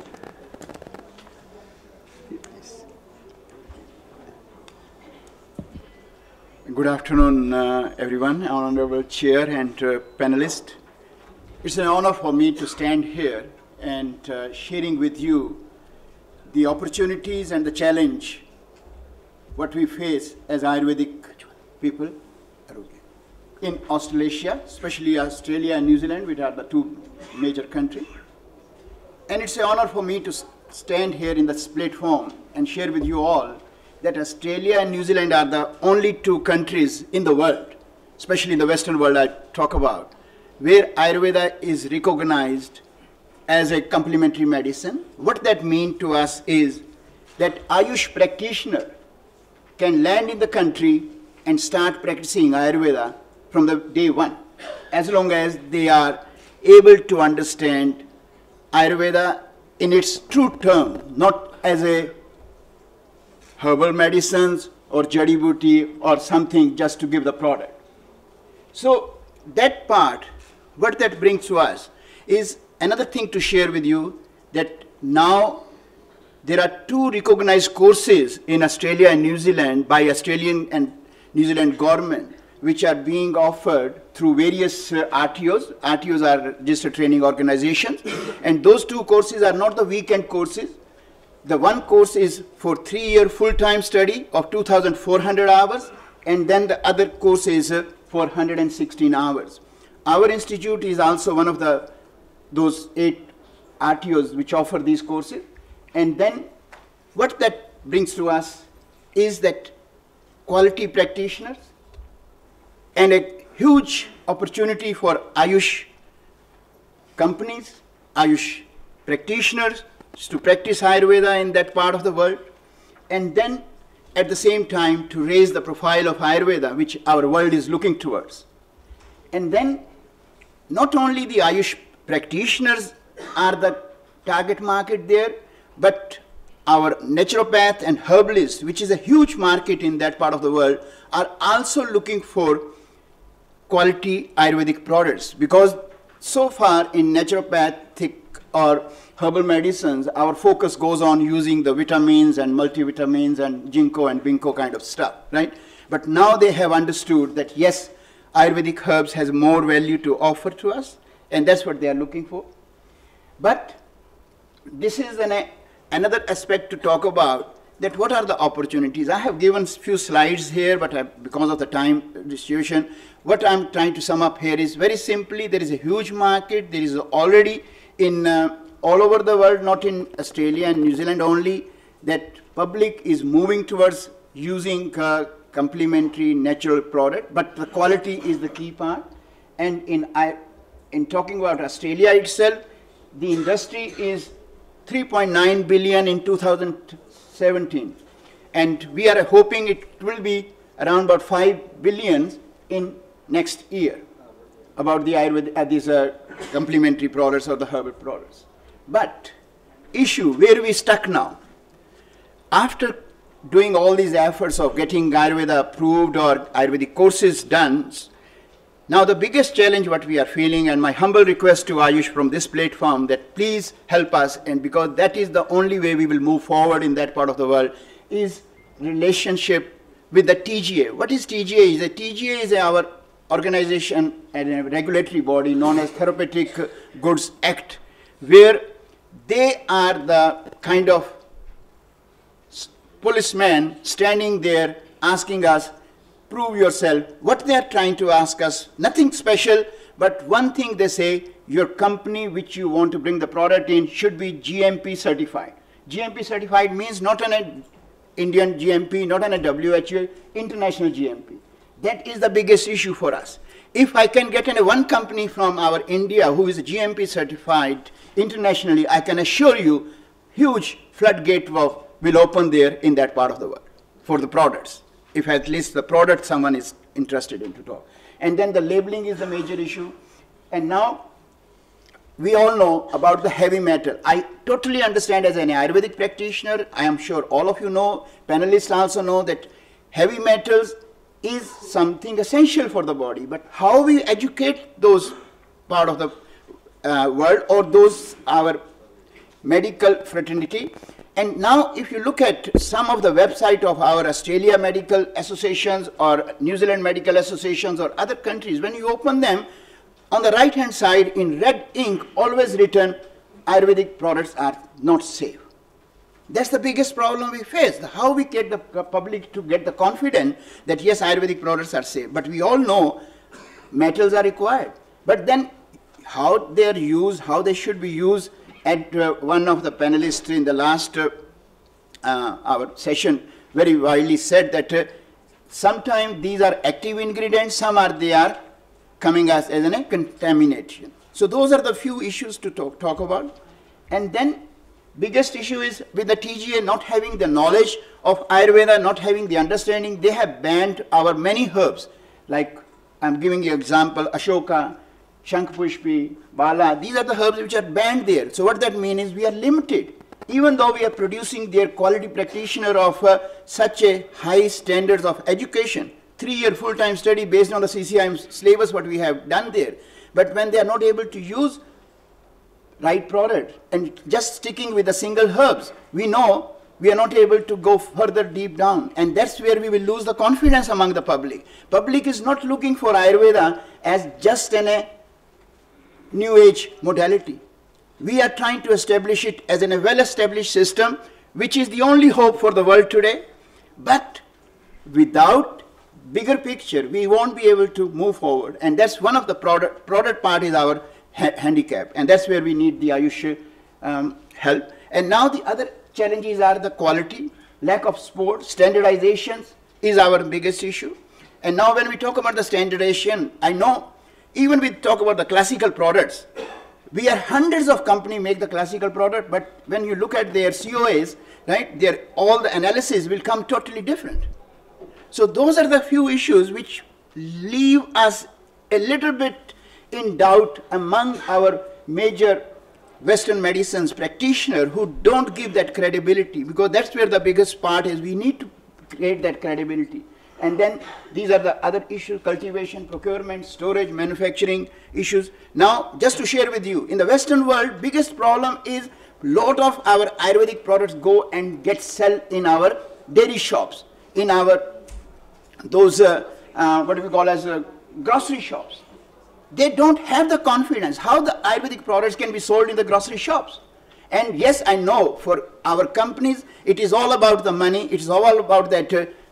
Good afternoon, everyone, Honorable Chair and panelists. It's an honor for me to stand here and sharing with you the opportunities and the challenge what we face as Ayurvedic people in Australasia, especially Australia and New Zealand, which are the two major countries. And it's an honor for me to stand here in this platform and share with you all that Australia and New Zealand are the only two countries in the world, especially in the Western world I talk about, where Ayurveda is recognized as a complementary medicine. What that means to us is that AYUSH practitioner can land in the country and start practicing Ayurveda from the day one, as long as they are able to understand Ayurveda in its true term, not as a herbal medicines or jari booty or something just to give the product. So that part, what that brings to us is another thing to share with you, that now there are two recognized courses in Australia and New Zealand by Australian and New Zealand government, which are being offered through various RTOs. RTOs are registered training organizations, and those two courses are not the weekend courses. The one course is for 3-year full-time study of 2,400 hours, and then the other course is for 116 hours. Our institute is also one of those 8 RTOs which offer these courses. And then what that brings to us is that quality practitioners and a huge opportunity for AYUSH companies, AYUSH practitioners to practice Ayurveda in that part of the world, and then at the same time to raise the profile of Ayurveda, which our world is looking towards. And then not only the AYUSH practitioners are the target market there, but our naturopath and herbalists, which is a huge market in that part of the world, are also looking for quality Ayurvedic products, because so far in naturopathic or herbal medicines, our focus goes on using the vitamins and multivitamins and ginkgo and binko kind of stuff, right? But now they have understood that yes, Ayurvedic herbs has more value to offer to us, and that's what they are looking for. But this is another aspect to talk about, that what are the opportunities. I have given a few slides here, but because of the time distribution, what I'm trying to sum up here is very simply, there is a huge market. There is already in all over the world, not in Australia and New Zealand only, that public is moving towards using complementary natural product, but the quality is the key part. And in talking about Australia itself, the industry is 3.9 billion in 2017, and we are hoping it will be around about 5 billion in next year. about the Ayurveda, these complementary products or the herbal products. But issue, where we stuck now? After doing all these efforts of getting Ayurveda approved or Ayurvedic courses done, now the biggest challenge what we are feeling, and my humble request to AYUSH from this platform, that please help us, and because that is the only way we will move forward in that part of the world, is relationship with the TGA. What is TGA? The TGA is our organization and a regulatory body known as Therapeutic Goods Act, where they are the kind of policemen standing there asking us, prove yourself. What they are trying to ask us, nothing special, but one thing they say, your company which you want to bring the product in should be GMP certified. GMP certified means not an Indian GMP, not an WHO, international GMP. That is the biggest issue for us. If I can get in one company from our India who is GMP certified internationally, I can assure you huge floodgate will open there in that part of the world for the products, if at least the product someone is interested in to talk. And then the labeling is the major issue. And now we all know about the heavy metal. I totally understand as an Ayurvedic practitioner, I am sure all of you know, panelists also know that heavy metals is something essential for the body, but how we educate those part of the world or those our medical fraternity. And now if you look at some of the website of our Australia medical associations or New Zealand medical associations or other countries, when you open them, on the right hand side in red ink always written Ayurvedic products are not safe. That's the biggest problem we face, how we get the public to get the confidence that yes, Ayurvedic products are safe. But we all know metals are required. But then how they are used, how they should be used, and one of the panelists in the last our session very widely said that sometimes these are active ingredients, some are they are coming as a contamination. So those are the few issues to talk about. And then biggest issue is with the TGA not having the knowledge of Ayurveda, not having the understanding, they have banned our many herbs. Like I'm giving you example, Ashoka, Shankpushpi, Bala, these are the herbs which are banned there. So what that means is we are limited. Even though we are producing their quality practitioner of such a high standards of education, 3-year full-time study based on the CCIM syllabus what we have done there. But when they are not able to use right product and just sticking with the single herbs, we know we are not able to go further deep down. And that's where we will lose the confidence among the public. Public is not looking for Ayurveda as just a new age modality. We are trying to establish it as a well-established system, which is the only hope for the world today. But without bigger picture, we won't be able to move forward. And that's one of the product part is our handicap. And that's where we need the AYUSH help. And now the other challenges are the quality, lack of support, standardizations is our biggest issue. And now when we talk about the standardization, I know even we talk about the classical products, we are hundreds of companies make the classical product, but when you look at their COAs, right, all the analysis will come totally different. So those are the few issues which leave us a little bit in doubt among our major Western medicines practitioners who don't give that credibility, because that's where the biggest part is. We need to create that credibility. And then these are the other issues, cultivation, procurement, storage, manufacturing issues. Now, just to share with you, in the Western world, biggest problem is lot of our Ayurvedic products go and get sold in our dairy shops, in our those, what do we call as grocery shops. They don't have the confidence how the Ayurvedic products can be sold in the grocery shops. And yes, I know for our companies, it is all about the money, it is all about that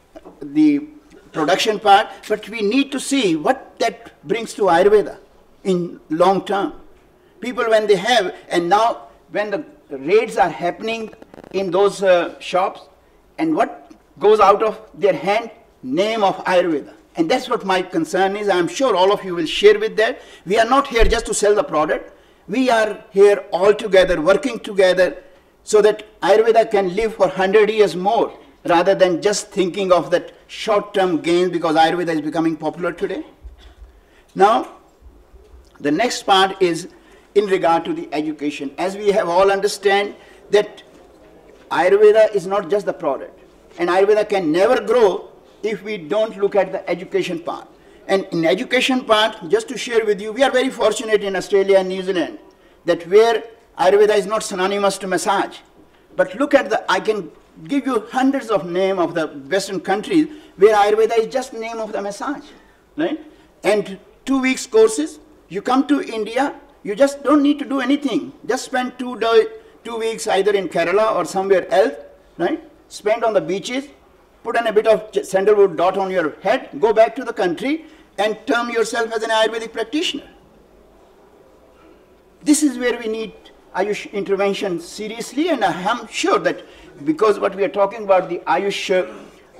the production part, but we need to see what that brings to Ayurveda in long term. People when they have, and now when the raids are happening in those shops, and what goes out of their hand, name of Ayurveda. And that's what my concern is. I'm sure all of you will share with that. We are not here just to sell the product. We are here all together, working together, so that Ayurveda can live for 100 years more, rather than just thinking of that short-term gains because Ayurveda is becoming popular today. Now, The next part is in regard to the education. As we have all understand that Ayurveda is not just the product, and Ayurveda can never grow if we don't look at the education part. And in education part, just to share with you, we are very fortunate in Australia and New Zealand that where Ayurveda is not synonymous to massage. But look at I can give you hundreds of names of the Western countries where Ayurveda is just name of the massage, right? And 2 weeks courses, you come to India, you just don't need to do anything. Just spend 2 weeks either in Kerala or somewhere else, right? Spend on the beaches, put on a bit of sandalwood dot on your head, go back to the country and term yourself as an Ayurvedic practitioner. This is where we need AYUSH intervention seriously, and I am sure that because what we are talking about the AYUSH,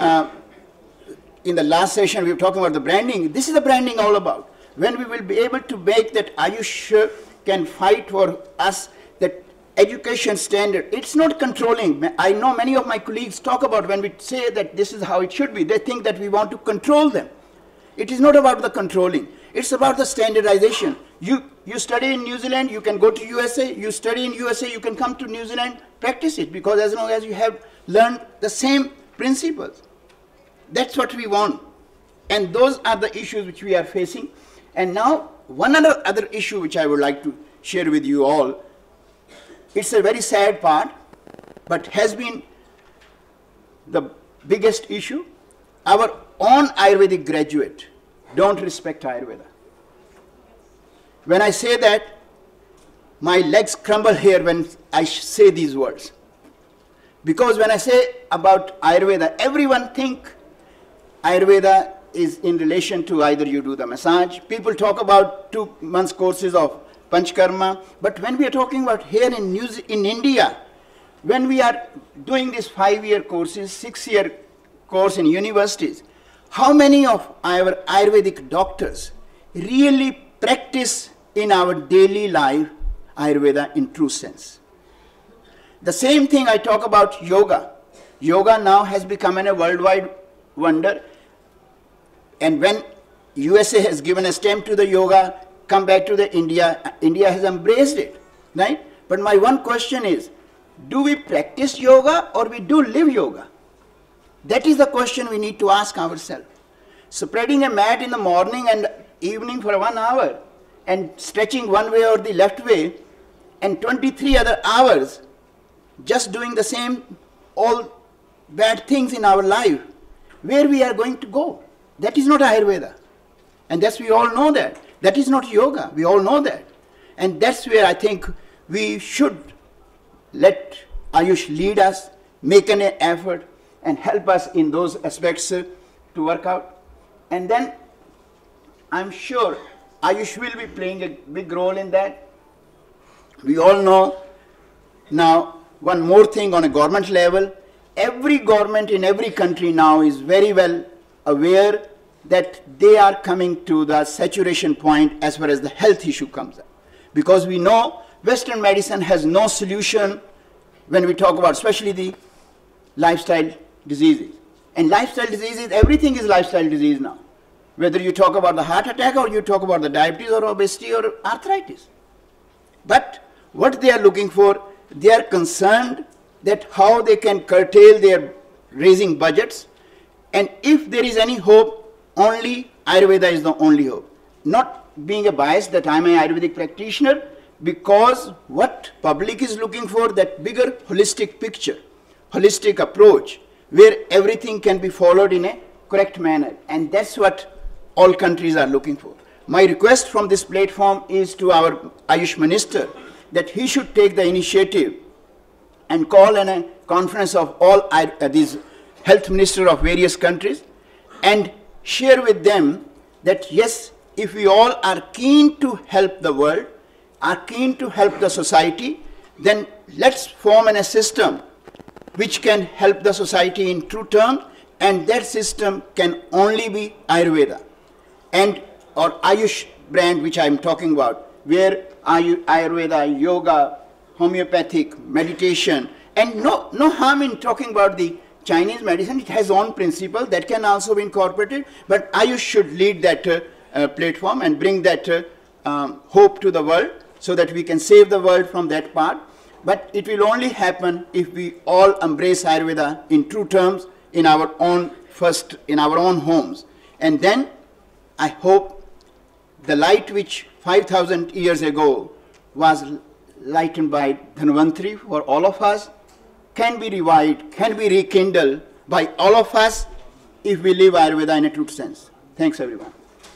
in the last session we were talking about the branding, this is the branding all about. When we will be able to make that AYUSH can fight for us, that education standard, it's not controlling. I know many of my colleagues talk about when we say that this is how it should be, they think that we want to control them. It is not about the controlling, it's about the standardization. You study in New Zealand, you can go to USA, you study in USA, you can come to New Zealand, practice it, because as long as you have learned the same principles. That's what we want. And those are the issues which we are facing. And now, one other issue which I would like to share with you all, it's a very sad part, but has been the biggest issue. Our own Ayurvedic graduate don't respect Ayurveda. When I say that, my legs crumble here when I say these words. Because when I say about Ayurveda, everyone think Ayurveda is in relation to either you do the massage. People talk about 2 months courses of Panchkarma. But when we are talking about here in India, when we are doing these 5-year courses, 6-year course in universities, how many of our Ayurvedic doctors really practice in our daily life Ayurveda in true sense? The same thing I talk about yoga. Yoga now has become a worldwide wonder. And when USA has given a stamp to the yoga, come back to the India, India has embraced it, right? But my one question is, do we practice yoga or we do live yoga? That is the question we need to ask ourselves. Spreading a mat in the morning and evening for 1 hour and stretching one way or the left way and 23 other hours just doing the same all bad things in our life, where we are going to go? That is not Ayurveda. And that's, we all know that. That is not yoga. We all know that. And that's where I think we should let AYUSH lead us, make an effort, and help us in those aspects to work out. And then I'm sure AYUSH will be playing a big role in that. We all know now one more thing on a government level. Every government in every country now is very well aware that they are coming to the saturation point as far as the health issue comes up. Because we know Western medicine has no solution when we talk about especially the lifestyle diseases. And lifestyle diseases, everything is lifestyle disease now. Whether you talk about the heart attack or you talk about the diabetes or obesity or arthritis. But what they are looking for, they are concerned that how they can curtail their raising budgets. And if there is any hope, only Ayurveda is the only hope. Not being a bias that I'm an Ayurvedic practitioner, because what public is looking for, that bigger holistic picture, holistic approach, where everything can be followed in a correct manner. And that's what all countries are looking for. My request from this platform is to our AYUSH minister that he should take the initiative and call in a conference of all these health ministers of various countries and share with them that yes, if we all are keen to help the world, are keen to help the society, then let's form a system which can help the society in true terms, and that system can only be Ayurveda and or AYUSH brand, which I'm talking about, where Ayurveda, yoga, homeopathic, meditation, and no harm in talking about the Chinese medicine. It has own principle that can also be incorporated, but AYUSH should lead that platform and bring that hope to the world so that we can save the world from that part. But it will only happen if we all embrace Ayurveda in true terms in our own homes. And then I hope the light which 5,000 years ago was lightened by Dhanvantari for all of us can be revived, can be rekindled by all of us if we live Ayurveda in a true sense. Thanks, everyone.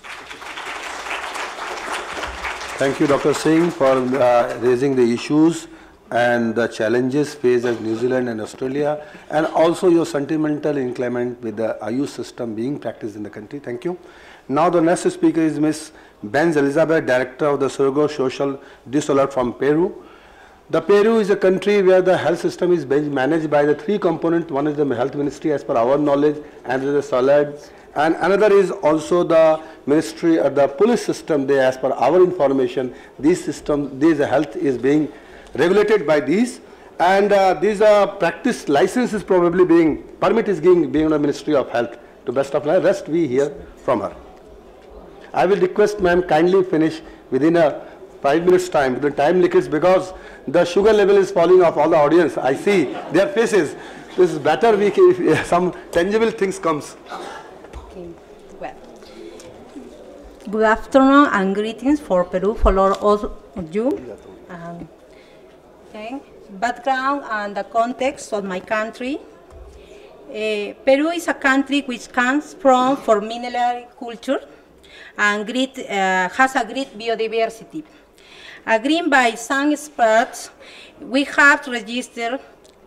Thank you, Dr. Singh, for raising the issues and the challenges faced as New Zealand and Australia, and also your sentimental inclement with the AYUSH system being practiced in the country. Thank you. Now the next speaker is Ms. Benz Elizabeth, Director of the Surgo Social Disorder from Peru. The Peru is a country where the health system is managed by the three components. One is the health ministry as per our knowledge, and there is the SOLAD, and another is also the ministry or the police system. There, as per our information, this health is being regulated by these, and these practice license is probably permit is being on the Ministry of Health. To best of my rest, we hear from her. I will request ma'am kindly finish within a 5 minutes time. The time limits because the sugar level is falling off all the audience. I see their faces. This is better if some tangible things comes. Okay. Well, good afternoon and greetings for Peru for all of you. Okay. Background and the context of my country. Peru is a country which comes from formidable culture and has a great biodiversity. Agreed by some experts, we have registered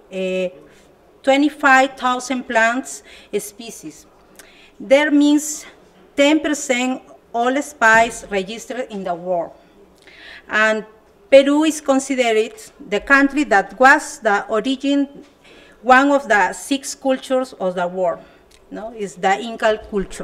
25,000 plants species. That means 10% all species registered in the world. And Peru is considered the country that was the one of the 6 cultures of the world. No, is the Inca culture.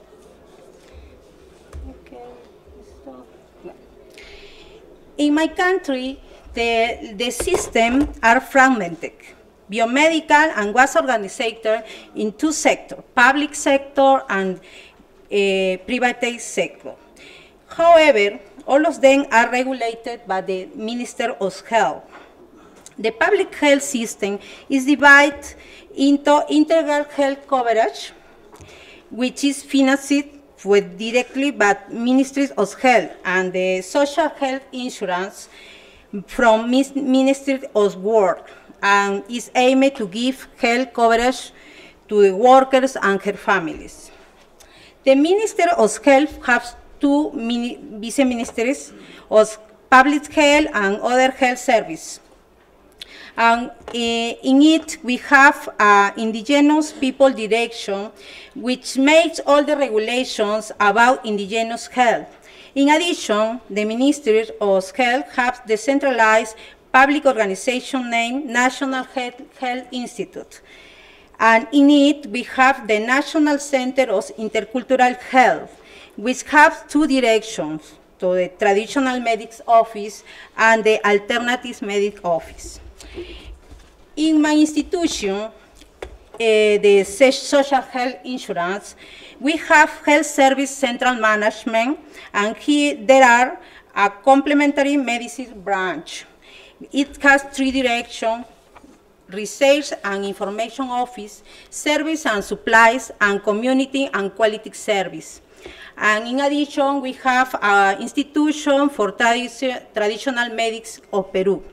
Okay, stop. In my country, the systems are fragmented. Biomedical and was organized in 2 sectors, public sector and private sector. However, all of them are regulated by the Minister of Health. The public health system is divided into integral health coverage, which is financed directly by Ministries of Health, and the social health insurance from Ministry of Work, and is aimed to give health coverage to the workers and their families. The Minister of Health has 2 vice-ministries of public health and other health service. And in it, we have Indigenous People Direction, which makes all the regulations about indigenous health. In addition, the Ministry of Health has decentralized public organization named National Health Institute. And in it, we have the National Center of Intercultural Health, which has 2 directions, to the Traditional Medics Office and the Alternative Medic Office. In my institution, the Social Health Insurance, we have Health Service Central Management, and here there are a complementary medicine branch. It has 3 directions: Research and Information Office, Service and Supplies, and Community and Quality Service. And in addition, we have an institution for traditional medics of Peru.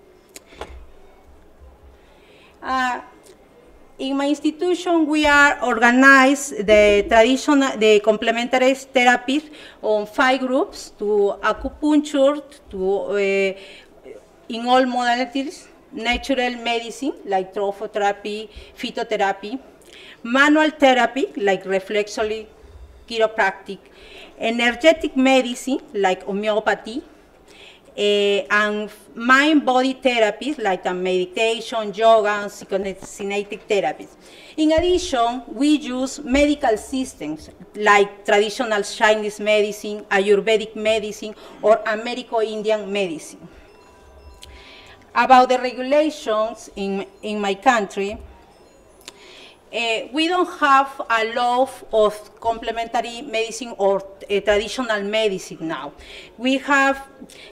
In my institution, we are organized the complementary therapies on 5 groups: to acupuncture, to in all modalities, natural medicine like trophotherapy, phytotherapy, manual therapy like reflexology, chiropractic, energetic medicine like homeopathy, and mind-body therapies like meditation, yoga, and psychokinetic therapies. In addition, we use medical systems like traditional Chinese medicine, Ayurvedic medicine, or Americo-Indian medicine. About the regulations in my country, we don't have a law of complementary medicine or traditional medicine now. We have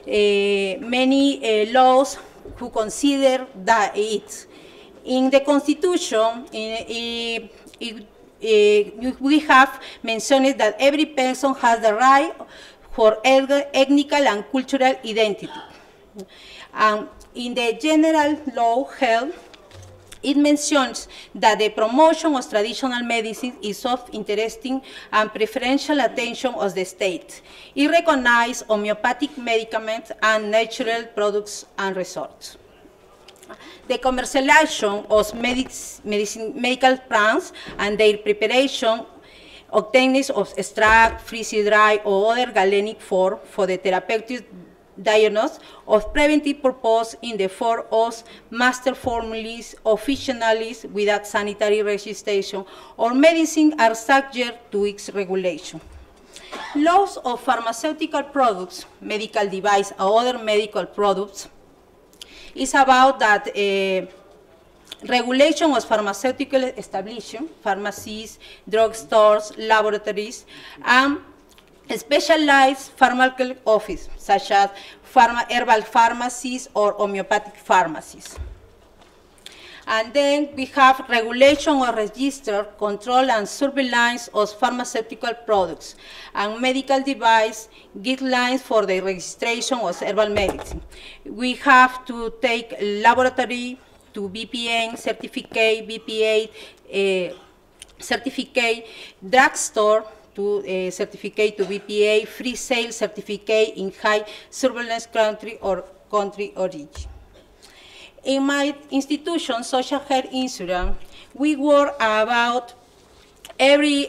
many laws who consider that it. In the Constitution, we have mentioned that every person has the right for ethnic and cultural identity. In the general law health, it mentions that the promotion of traditional medicine is of interesting and preferential attention of the state. It recognizes homeopathic medicaments and natural products and resorts. The commercialization of medical plants and their preparation, obtaining of extract, freeze-dried, or other galenic form for the therapeutic diagnosis of preventive purpose in the form of master formulas officially without sanitary registration or medicine are subject to its regulation. Laws of pharmaceutical products, medical device, or other medical products is about that regulation of pharmaceutical establishments, pharmacies, drugstores, laboratories, and specialized pharmaceutical offices, such as herbal pharmacies or homeopathic pharmacies. And then we have regulation or register, control, and surveillance of pharmaceutical products and medical device guidelines for the registration of herbal medicine. We have to take laboratory to BPN certificate, BPA certificate, drugstore to certificate to BPA, free sale certificate in high surveillance country or country origin. In my institution, Social Health Insurance, we work about every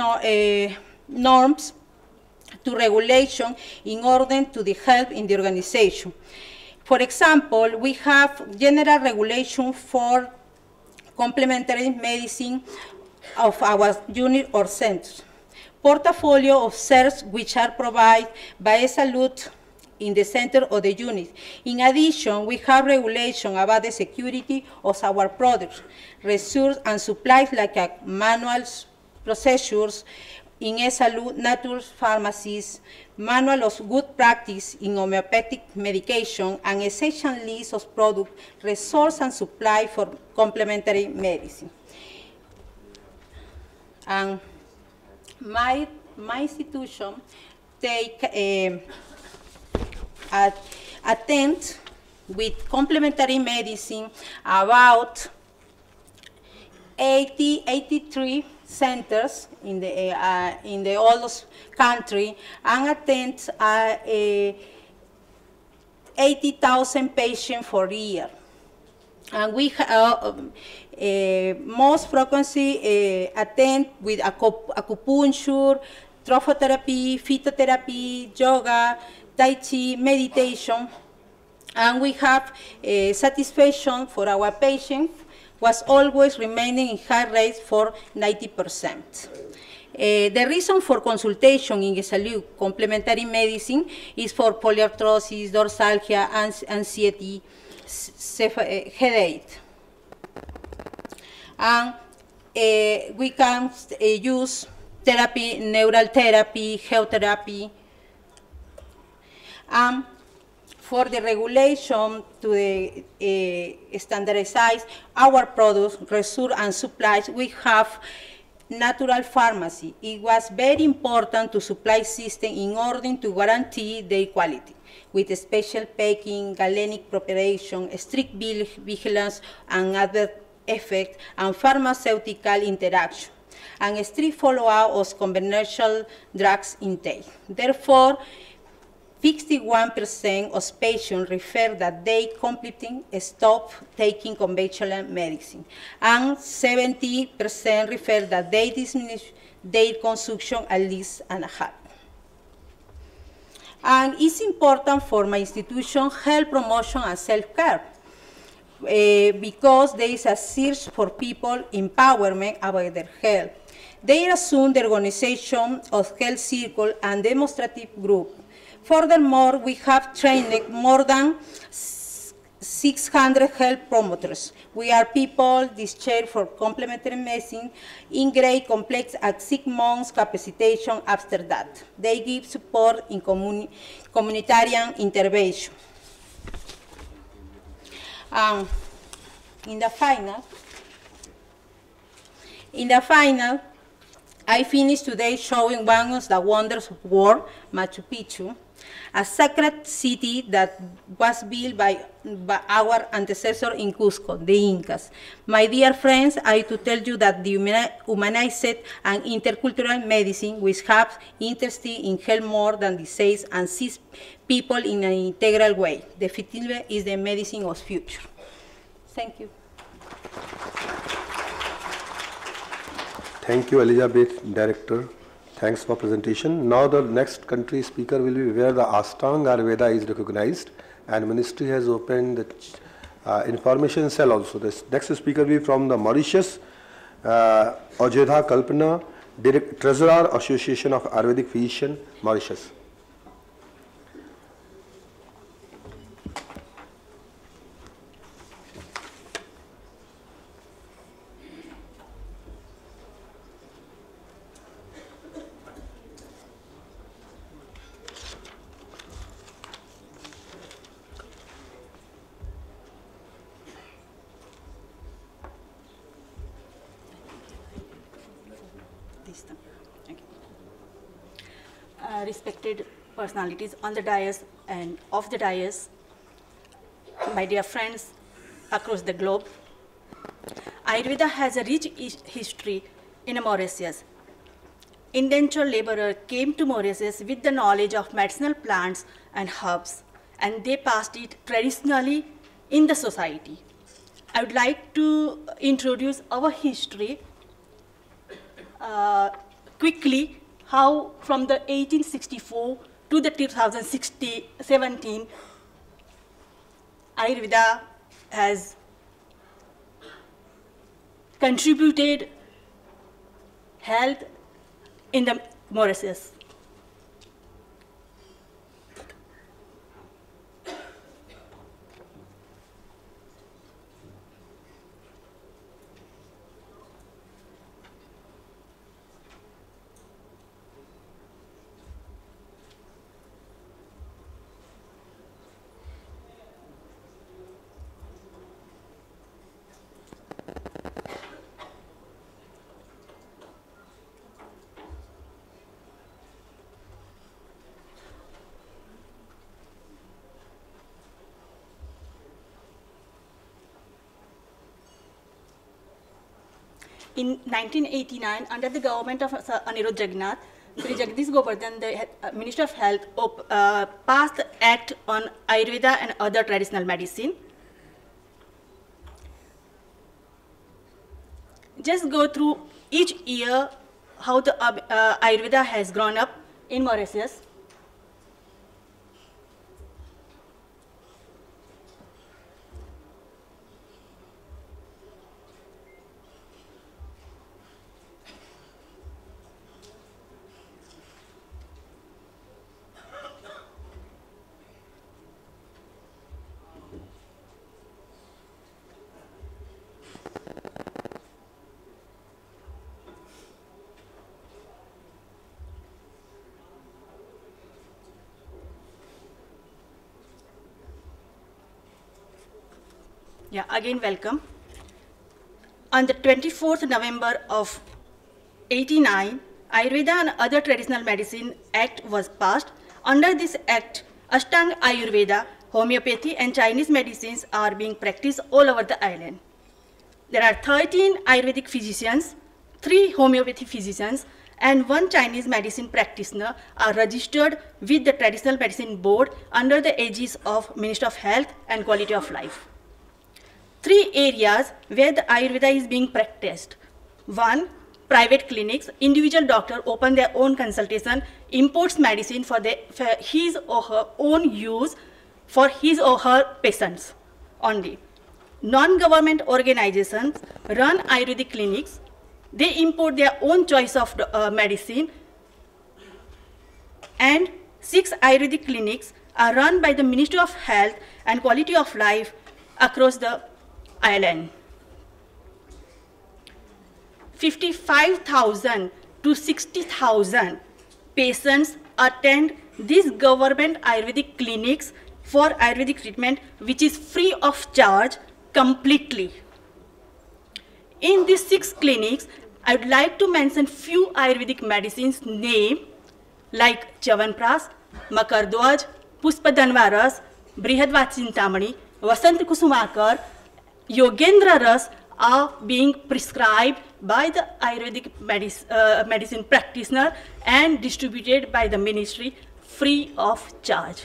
norms to regulation in order to the health in the organization. For example, we have general regulation for complementary medicine of our unit or centers. Portfolio of services which are provided by Salud in the center of the unit. In addition, we have regulation about the security of our products, resources and supplies like manuals, procedures in Salud, natural pharmacies, manual of good practice in homeopathic medication, and essential list of products, resource and supply for complementary medicine. And my institution take attend with complementary medicine about 83 centers in the oldest country and attend 80,000 patients for a year. And we most frequently attend with acupuncture, trophotherapy, phytotherapy, yoga, Tai Chi, meditation, and we have satisfaction for our patients was always remaining in high rates for 90%. The reason for consultation in Salud complementary medicine is for polyarthrosis, dorsalgia, anxiety, headache. And we can use therapy, neural therapy, HealThyRam. For the regulation to the standardize our products, resources, and supplies, we have natural pharmacy. It was very important to supply system in order to guarantee their quality, with special packing, galenic preparation, strict vigilance and adverse effect, and pharmaceutical interaction, and strict follow-up of conventional drugs intake. Therefore, 61% of patients refer that they completely stop taking conventional medicine, and 70% refer that they diminish their consumption at least and a half. And it's important for my institution health promotion and self-care because there is a search for people empowerment about their health. They assume the organization of health circle and demonstrative group. Furthermore, we have trained more than 600 health promoters. We are people discharged for complementary medicine in grade complex at 6 months capacitation after that. They give support in communitarian intervention. In the final, I finished today showing one of the wonders of the world, Machu Picchu, a sacred city that was built by our ancestors in Cusco, the Incas. My dear friends, I to tell you that the humanized and intercultural medicine, which has interested in health more than disease and sees people in an integral way, definitively is the medicine of future. Thank you. Thank you, Elizabeth, Director. Thanks for presentation. Now the next country speaker will be where the Ashtanga Ayurveda is recognized, and Ministry has opened the information cell also. This next speaker will be from the Mauritius, Ojeda Kalpana, Treasurer, Association of Ayurvedic Physicians, Mauritius. Respected personalities on the dais and off the dais, my dear friends across the globe, Ayurveda has a rich history in Mauritius. Indentured laborers came to Mauritius with the knowledge of medicinal plants and herbs, and they passed it traditionally in the society. I would like to introduce our history quickly, how from the 1864 to the 2017, Ayurveda has contributed health in the Mauritius. In 1989, under the government of Anirudh Jagannath, Sri Jagdish Govardhan, the Minister of Health, passed the Act on Ayurveda and other traditional medicine. Just go through each year how the Ayurveda has grown up in Mauritius. Yeah, again welcome. On the 24th November of 89, Ayurveda and other traditional medicine Act was passed. Under this Act, Ashtanga Ayurveda, homeopathy and Chinese medicines are being practiced all over the island. There are 13 Ayurvedic physicians, 3 homeopathy physicians, and 1 Chinese medicine practitioner are registered with the Traditional Medicine Board under the aegis of Ministry of Health and Quality of Life. 3 areas where the Ayurveda is being practiced. 1, private clinics. Individual doctor open their own consultation, imports medicine for his or her own use for his or her patients only. Non-government organizations run Ayurvedic clinics. They import their own choice of medicine. And 6 Ayurvedic clinics are run by the Ministry of Health and Quality of Life across the island. 55,000 to 60,000 patients attend these government Ayurvedic clinics for Ayurvedic treatment, which is free of charge completely. In these 6 clinics, I would like to mention few Ayurvedic medicines name like Chavanpras, Makardwaj, Puspadanva Ras, Brihadvachintamani, Vasant Kusumakar, Yogendra Ras are being prescribed by the Ayurvedic medicine practitioner and distributed by the ministry free of charge.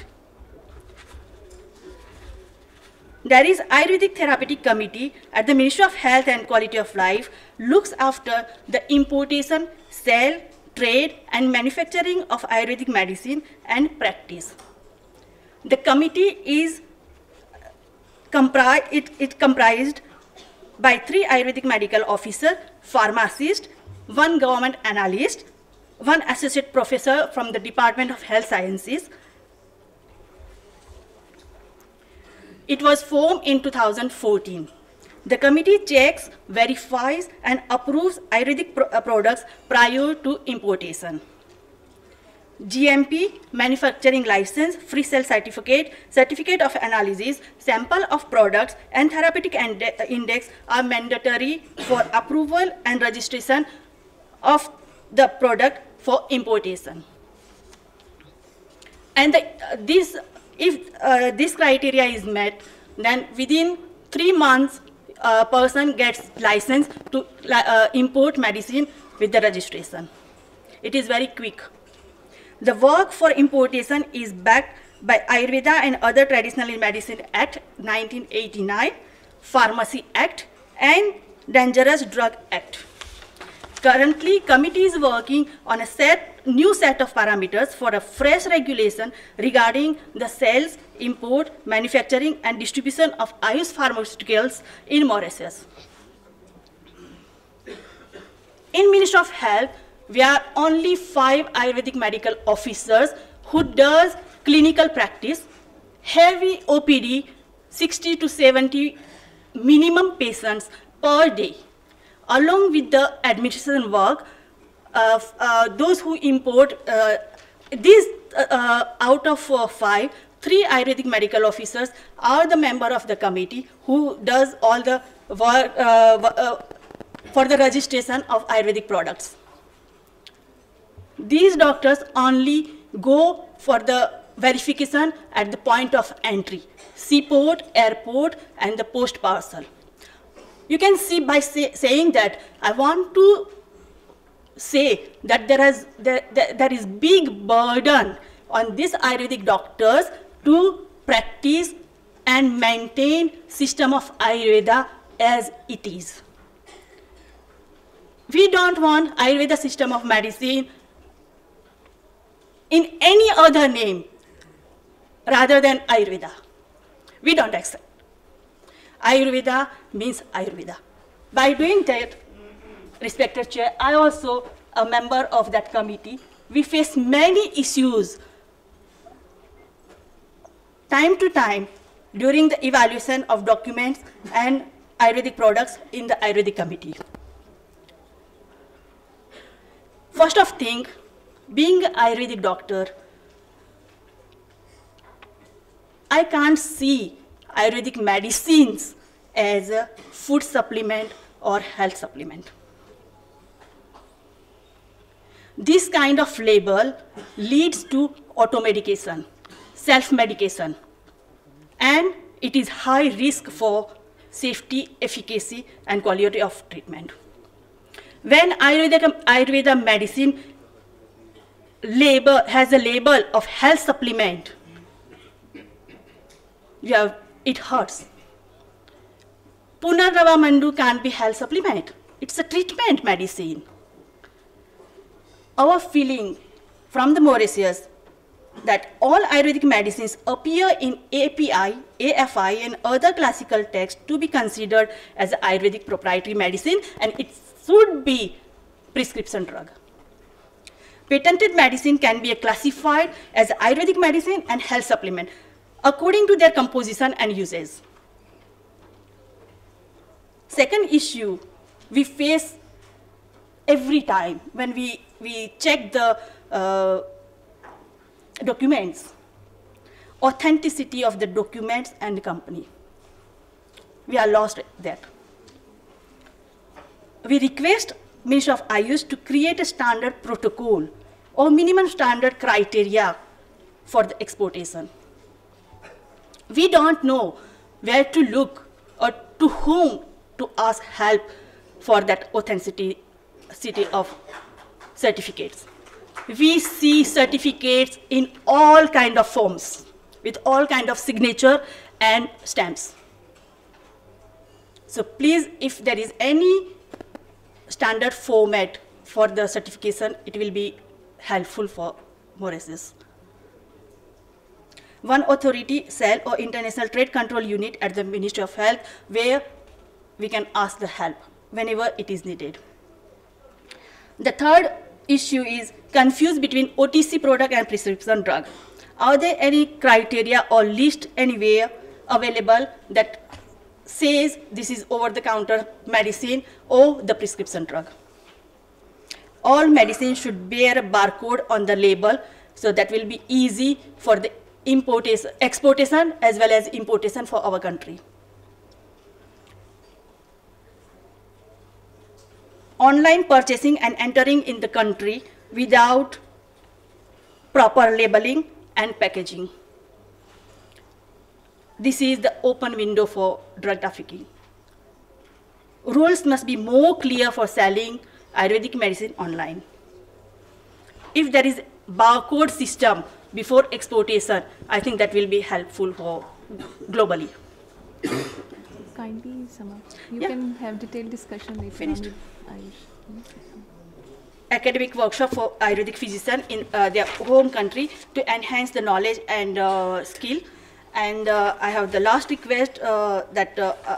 There is Ayurvedic Therapeutic Committee at the Ministry of Health and Quality of Life looks after the importation, sale, trade and manufacturing of Ayurvedic medicine and practice. The committee is comprised by 3 Ayurvedic medical officers, pharmacists, 1 government analyst, 1 associate professor from the Department of Health Sciences. It was formed in 2014. The committee checks, verifies, and approves Ayurvedic products prior to importation. GMP, manufacturing license, free sale certificate, certificate of analysis, sample of products, and therapeutic index are mandatory for approval and registration of the product for importation. And if this criteria is met, then within 3 months, a person gets license to import medicine with the registration. It is very quick. The work for importation is backed by Ayurveda and other traditional medicine Act 1989, Pharmacy Act, and Dangerous Drug Act. Currently, committee is working on a new set of parameters for a fresh regulation regarding the sales, import, manufacturing, and distribution of AYUSH pharmaceuticals in Mauritius. In Ministry of Health, we are only 5 Ayurvedic medical officers who does clinical practice, heavy OPD, 60 to 70 minimum patients per day. Along with the administration work, those who import, out of 5, 3 Ayurvedic medical officers are the member of the committee who does all the work for the registration of Ayurvedic products. These doctors only go for the verification at the point of entry, seaport, airport, and the post parcel. You can see by saying that I want to say that there is big burden on these Ayurvedic doctors to practice and maintain system of Ayurveda as it is. We don't want Ayurveda system of medicine in any other name rather than Ayurveda. We don't accept. Ayurveda means Ayurveda. By doing that, respected Chair, I also a member of that committee. We face many issues time to time during the evaluation of documents and Ayurvedic products in the Ayurvedic committee. First of thing, being an Ayurvedic doctor, I can't see Ayurvedic medicines as a food supplement or health supplement. This kind of label leads to automedication, self-medication, and it is high risk for safety, efficacy, and quality of treatment. When Ayurveda medicine has a label of health supplement, it hurts. Punarrava Mandu can't be health supplement. It's a treatment medicine. Our feeling from the Mauritius that all Ayurvedic medicines appear in API, AFI, and other classical texts to be considered as Ayurvedic proprietary medicine, and it should be prescription drug. Patented medicine can be classified as Ayurvedic medicine and health supplement according to their composition and uses. Second issue we face every time when we check the documents, authenticity of the documents and the company. We are lost at that. We request Ministry of AYUSH to create a standard protocol or minimum standard criteria for the exportation. We don't know where to look or to whom to ask help for that authenticity of certificates. We see certificates in all kind of forms with all kind of signature and stamps. So please, if there is any standard format for the certification, it will be helpful for Mauritius. One authority, cell or international trade control unit at the Ministry of Health, where we can ask the help whenever it is needed. The third issue is confused between OTC product and prescription drug. Are there any criteria or list anywhere available that says this is over-the-counter medicine or the prescription drug? All medicine should bear a barcode on the label, so that will be easy for the exportation as well as importation for our country. Online purchasing and entering in the country without proper labeling and packaging. This is the open window for drug trafficking. Rules must be more clear for selling Ayurvedic medicine online. If there is barcode system before exportation, I think that will be helpful for globally. Kindly sum up. You can have detailed discussion later. Finished. On with AYUSH. Academic workshop for Ayurvedic physicians in their home country to enhance the knowledge and skill. And I have the last request that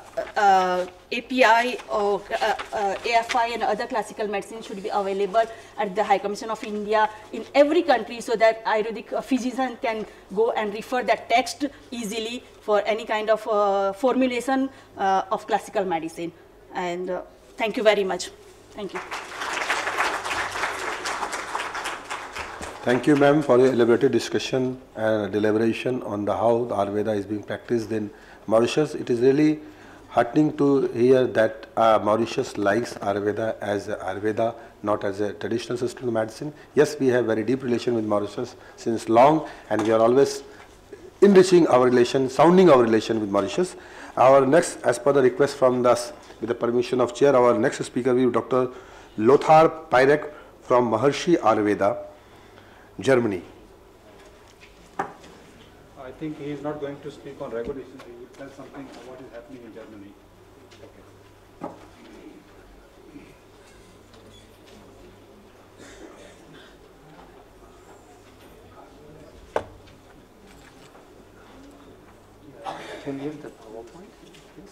API or AFI and other classical medicine should be available at the High Commission of India in every country, so that Ayurvedic physician can go and refer that text easily for any kind of formulation of classical medicine. And thank you very much. Thank you. Thank you, ma'am, for your elaborated discussion and deliberation on how the Ayurveda is being practiced in Mauritius. It is really heartening to hear that Mauritius likes Ayurveda as Ayurveda, not as a traditional system of medicine. Yes, we have very deep relation with Mauritius since long, and we are always enriching our relation, sounding our relation with Mauritius. Our next, as per the request from us, with the permission of chair, our next speaker will be Dr. Lothar Pyrek from Maharshi Ayurveda, Germany. I think he is not going to speak on regulations. He will tell something about what is happening in Germany. Okay. Can you give the PowerPoint, please?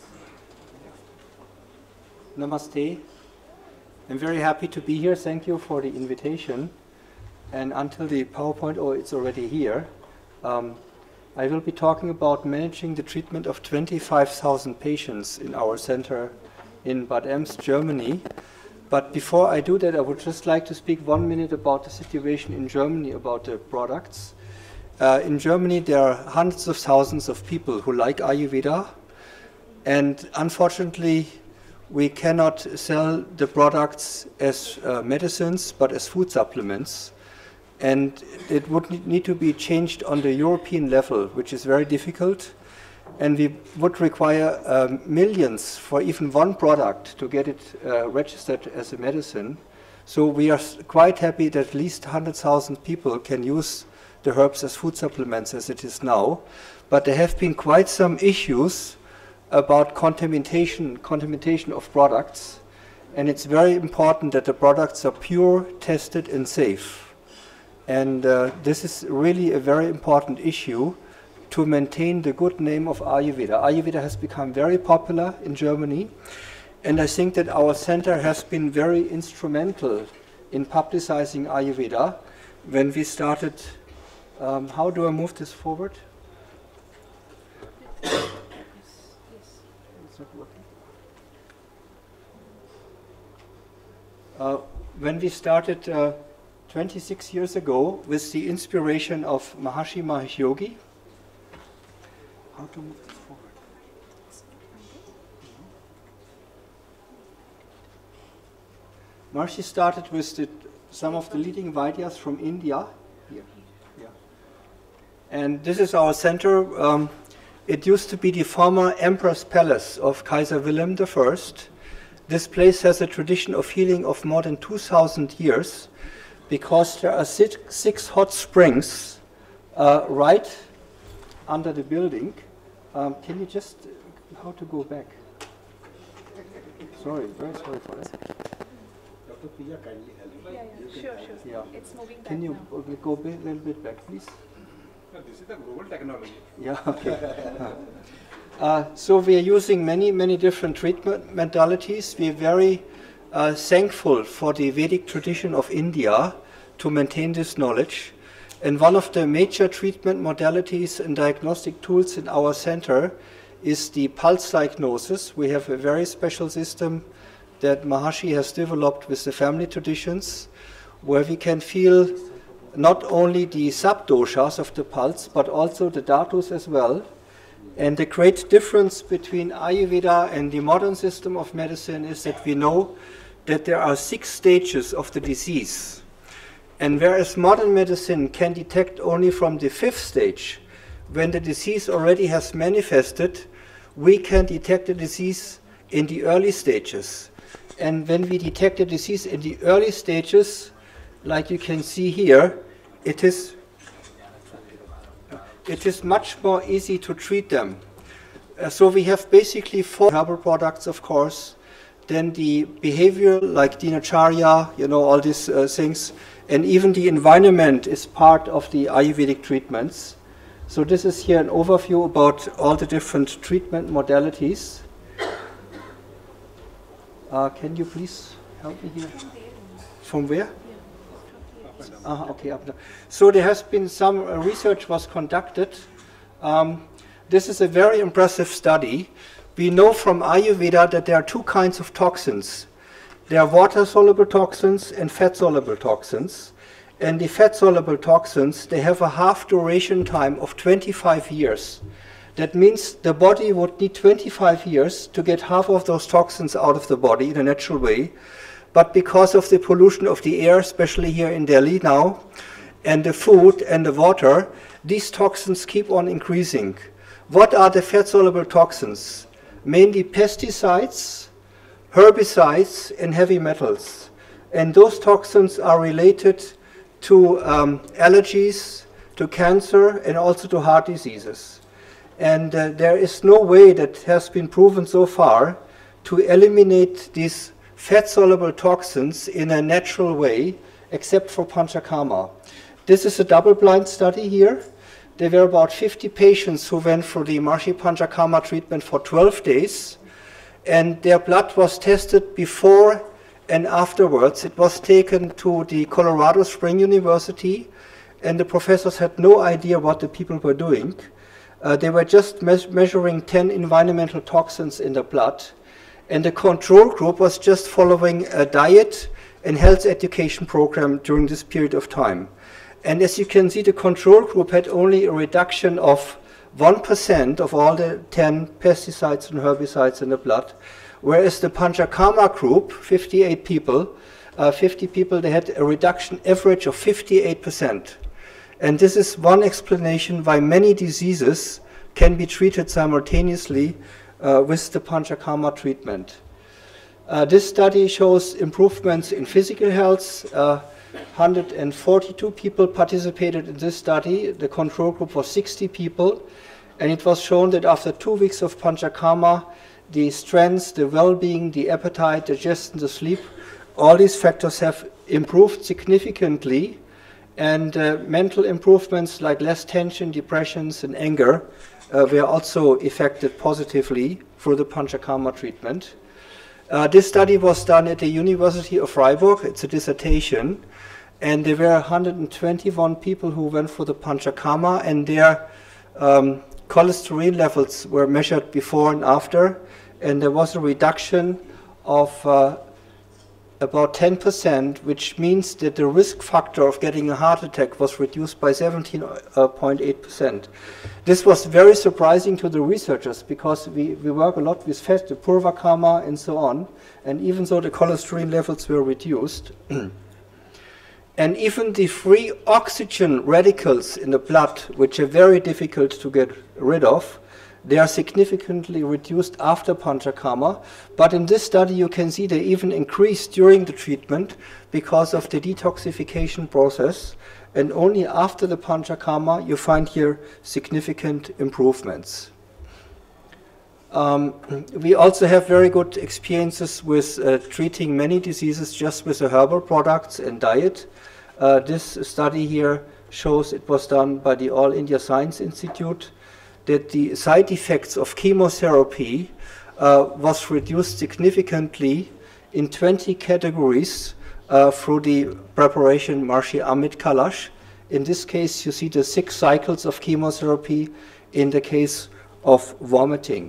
Namaste. I'm very happy to be here. Thank you for the invitation. And until the PowerPoint, it's already here, I will be talking about managing the treatment of 25,000 patients in our center in Bad Ems, Germany. But before I do that, I would just like to speak 1 minute about the situation in Germany, about the products. In Germany, there are hundreds of thousands of people who like Ayurveda, and unfortunately, we cannot sell the products as medicines, but as food supplements. And it would need to be changed on the European level, which is very difficult. And we would require millions for even one product to get it registered as a medicine. So we are quite happy that at least 100,000 people can use the herbs as food supplements as it is now. But there have been quite some issues about contamination of products. And it's very important that the products are pure, tested, and safe. And this is really a very important issue to maintain the good name of Ayurveda. Ayurveda has become very popular in Germany, and I think that our center has been very instrumental in publicizing Ayurveda. When we started, how do I move this forward? It's not working. when we started 26 years ago with the inspiration of Maharishi Mahesh Yogi. How to move this forward? Maharishi started with some of the leading Vaidyas from India. Here. Yeah. And this is our center. It used to be the former Emperor's Palace of Kaiser Wilhelm I. This place has a tradition of healing of more than 2,000 years because there are six hot springs right under the building. Can you just, how to go back? Sorry, very sorry for that. Dr. Priya, kindly help me. Sure. Yeah. It's moving back. Can you go a little bit back, please? This is the global technology. Yeah, okay. So we are using many different treatment modalities. We are very thankful for the Vedic tradition of India to maintain this knowledge. And one of the major treatment modalities and diagnostic tools in our center is the pulse diagnosis. We have a very special system that Maharishi has developed with the family traditions, where we can feel not only the subdoshas of the pulse, but also the dhatus as well. And the great difference between Ayurveda and the modern system of medicine is that we know that there are 6 stages of the disease. And whereas modern medicine can detect only from the 5th stage, when the disease already has manifested, we can detect the disease in the early stages. And when we detect the disease in the early stages, like you can see here, it is much more easy to treat them. So we have basically 4 herbal products, of course, then the behavior like dinacharya, all these things, and even the environment is part of the Ayurvedic treatments. So this is here an overview about all the different treatment modalities. Can you please help me here? From where? Okay, up there. So there has been some research was conducted. This is a very impressive study. We know from Ayurveda that there are 2 kinds of toxins. There are water-soluble toxins and fat-soluble toxins. And the fat-soluble toxins, they have a half duration time of 25 years. That means the body would need 25 years to get half of those toxins out of the body in a natural way. But because of the pollution of the air, especially here in Delhi now, and the food and the water, these toxins keep on increasing. What are the fat-soluble toxins? Mainly pesticides, herbicides, and heavy metals. And those toxins are related to allergies, to cancer, and also to heart diseases. And there is no way that has been proven so far to eliminate these fat-soluble toxins in a natural way, except for panchakarma. This is a double-blind study here. There were about 50 patients who went for the Maharishi Panchakarma treatment for 12 days, and their blood was tested before and afterwards. It was taken to the Colorado Spring University, and the professors had no idea what the people were doing. They were just measuring 10 environmental toxins in the blood. And the control group was just following a diet and health education program during this period of time. And as you can see, the control group had only a reduction of 1% of all the 10 pesticides and herbicides in the blood, whereas the Panchakarma group, 58 people, 50 people, they had a reduction average of 58%. And this is one explanation why many diseases can be treated simultaneously with the Panchakarma treatment. This study shows improvements in physical health. 142 people participated in this study. The control group was 60 people. And it was shown that after 2 weeks of Panchakarma, the strength, the well-being, the appetite, digestion, the sleep, all these factors have improved significantly. And mental improvements like less tension, depressions, and anger were also affected positively through the Panchakarma treatment. This study was done at the University of Freiburg. It's a dissertation. And there were 121 people who went for the Panchakarma, and their cholesterol levels were measured before and after. And there was a reduction of about 10%, which means that the risk factor of getting a heart attack was reduced by 17.8%. This was very surprising to the researchers because we work a lot with fat, the purvakama and so on, and even though the cholesterol levels were reduced, and even the free oxygen radicals in the blood, which are very difficult to get rid of, they are significantly reduced after panchakarma. But in this study, you can see they even increased during the treatment because of the detoxification process. And only after the panchakarma, you find here significant improvements. We also have very good experiences with treating many diseases just with the herbal products and diet. This study here shows it was done by the All India Science Institute, that the side effects of chemotherapy was reduced significantly in 20 categories through the preparation Maharishi Amit Kailash. In this case, you see the 6 cycles of chemotherapy in the case of vomiting.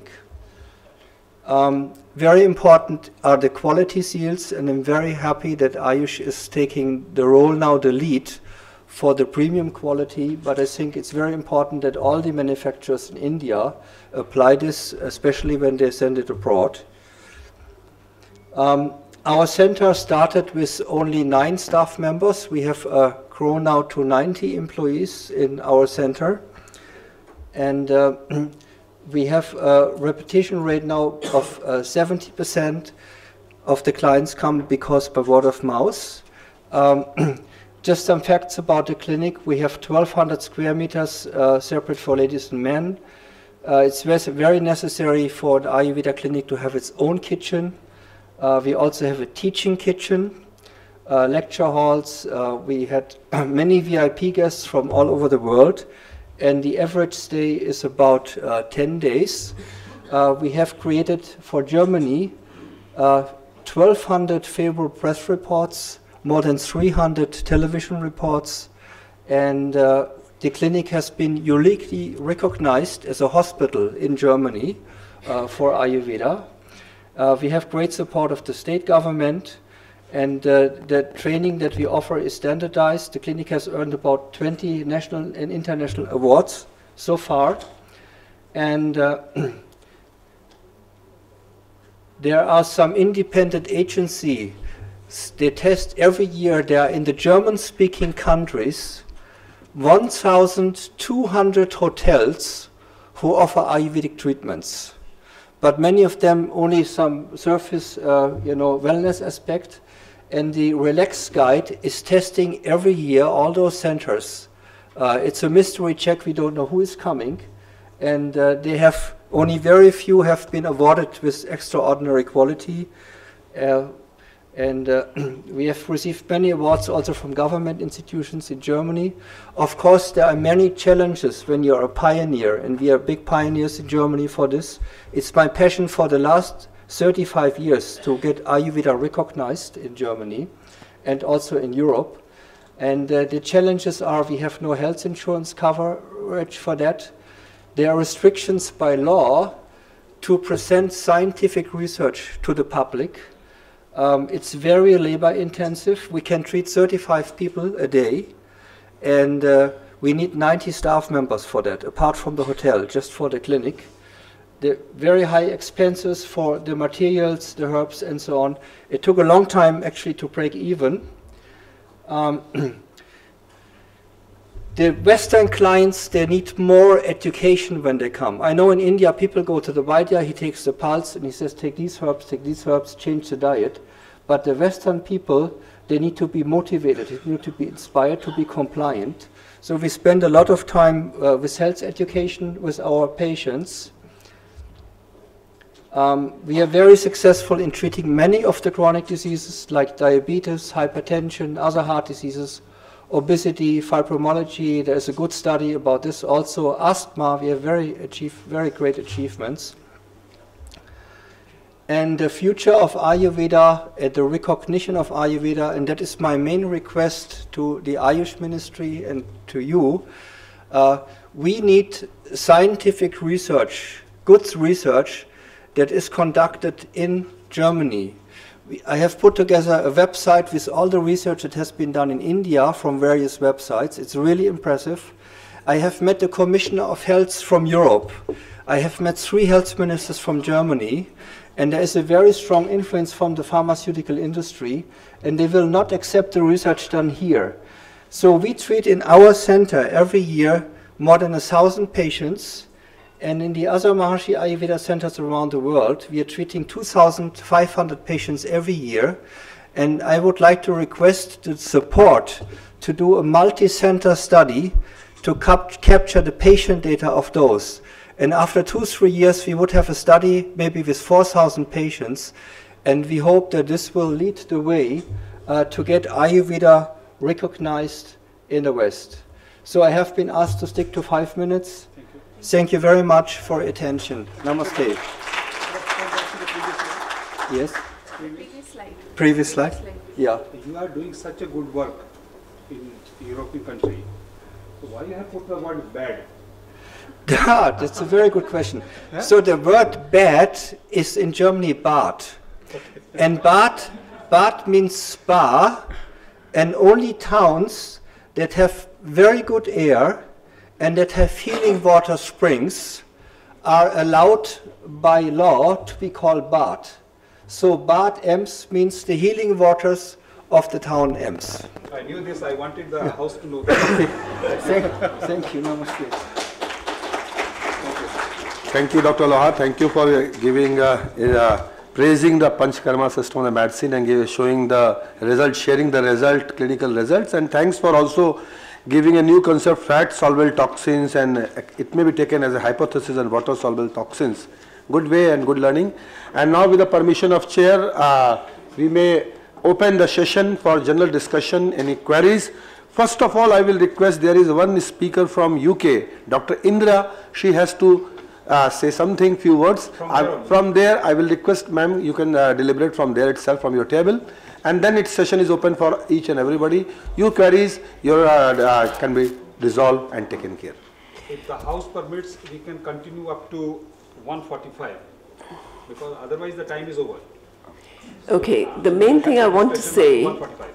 Very important are the quality seals, and I'm very happy that AYUSH is taking the role now, the lead, for the premium quality, but I think it's very important that all the manufacturers in India apply this, especially when they send it abroad. Our center started with only 9 staff members. We have grown now to 90 employees in our center, and we have a repetition rate now of 70% of the clients come because by word of mouth. Just some facts about the clinic. We have 1,200 square meters separate for ladies and men. It's very necessary for the Ayurveda clinic to have its own kitchen. We also have a teaching kitchen, lecture halls. We had many VIP guests from all over the world, and the average stay is about 10 days. We have created for Germany 1,200 favorable press reports, more than 300 television reports, and the clinic has been uniquely recognized as a hospital in Germany for Ayurveda. We have great support of the state government, and the training that we offer is standardized. The clinic has earned about 20 national and international awards so far, and there are some independent agencies. They test every year. There are in the German-speaking countries 1,200 hotels who offer Ayurvedic treatments, but many of them only some surface, wellness aspect. And the Relax Guide is testing every year all those centers. It's a mystery check. We don't know who is coming, and they have only very few have been awarded with extraordinary quality. We have received many awards also from government institutions in Germany. Of course, there are many challenges when you're a pioneer, and we are big pioneers in Germany for this. It's my passion for the last 35 years to get Ayurveda recognized in Germany and also in Europe. And the challenges are we have no health insurance coverage for that. There are restrictions by law to present scientific research to the public. It's very labor intensive. We can treat 35 people a day, and we need 90 staff members for that, apart from the hotel, just for the clinic. The very high expenses for the materials, the herbs, and so on. It took a long time actually to break even. The Western clients, they need more education when they come. I know in India people go to the Vaidya, he takes the pulse and he says take these herbs, change the diet. But the Western people, they need to be motivated, they need to be inspired to be compliant. So we spend a lot of time with health education with our patients. We are very successful in treating many of the chronic diseases like diabetes, hypertension, other heart diseases, obesity, fibromyalgia. There's a good study about this. Also asthma, we have very great achievements. And the future of Ayurveda and the recognition of Ayurveda, and that is my main request to the AYUSH ministry and to you, we need scientific research, good research that is conducted in Germany. I have put together a website with all the research that has been done in India from various websites. It's really impressive. I have met the Commissioner of Health from Europe. I have met 3 health ministers from Germany, and there is a very strong influence from the pharmaceutical industry, and they will not accept the research done here. So we treat in our center every year more than 1,000 patients, and in the other Maharshi Ayurveda centers around the world, we are treating 2,500 patients every year. And I would like to request the support to do a multi-center study to capture the patient data of those. And after 2-3 years, we would have a study maybe with 4,000 patients. And we hope that this will lead the way to get Ayurveda recognized in the West. So I have been asked to stick to 5 minutes. Thank you very much for your attention. Namaste. Yes? Previous slide. Previous slide? Yeah. You are doing such a good work in European country. So why you have put the word bad? That's a very good question. Huh? So the word bad is in Germany Bad. And Bad means spa, and only towns that have very good air and that have healing water springs are allowed by law to be called Bad. So Bad Ems means the healing waters of the town Ems. I knew this, I wanted the house to know that. Thank you, namaste. Thank you, Dr. Lohar. Thank you for giving, praising the Panchkarma system of the medicine and showing the result, sharing the result, clinical results. And thanks for also giving a new concept, fat-soluble toxins, and it may be taken as a hypothesis on water-soluble toxins. Good way and good learning. And now with the permission of chair, we may open the session for general discussion, any queries. First of all, I will request, there is one speaker from UK, Dr. Indra. She has to say something, few words. From there, I will request, ma'am, you can deliberate from there itself, from your table. And then its session is open for each and everybody. Your queries can be resolved and taken care. If the house permits, we can continue up to 1:45, because otherwise the time is over. Okay, the main thing I want to say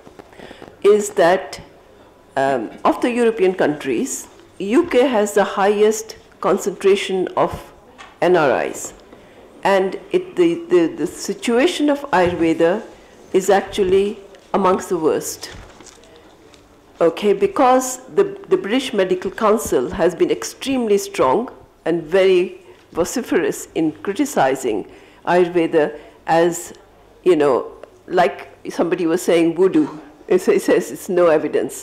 is that of the European countries, UK has the highest concentration of NRIs. And the situation of Ayurveda is actually amongst the worst. Okay, because the British Medical Council has been extremely strong and very vociferous in criticizing Ayurveda as, you know, like somebody was saying, voodoo. It says it's no evidence.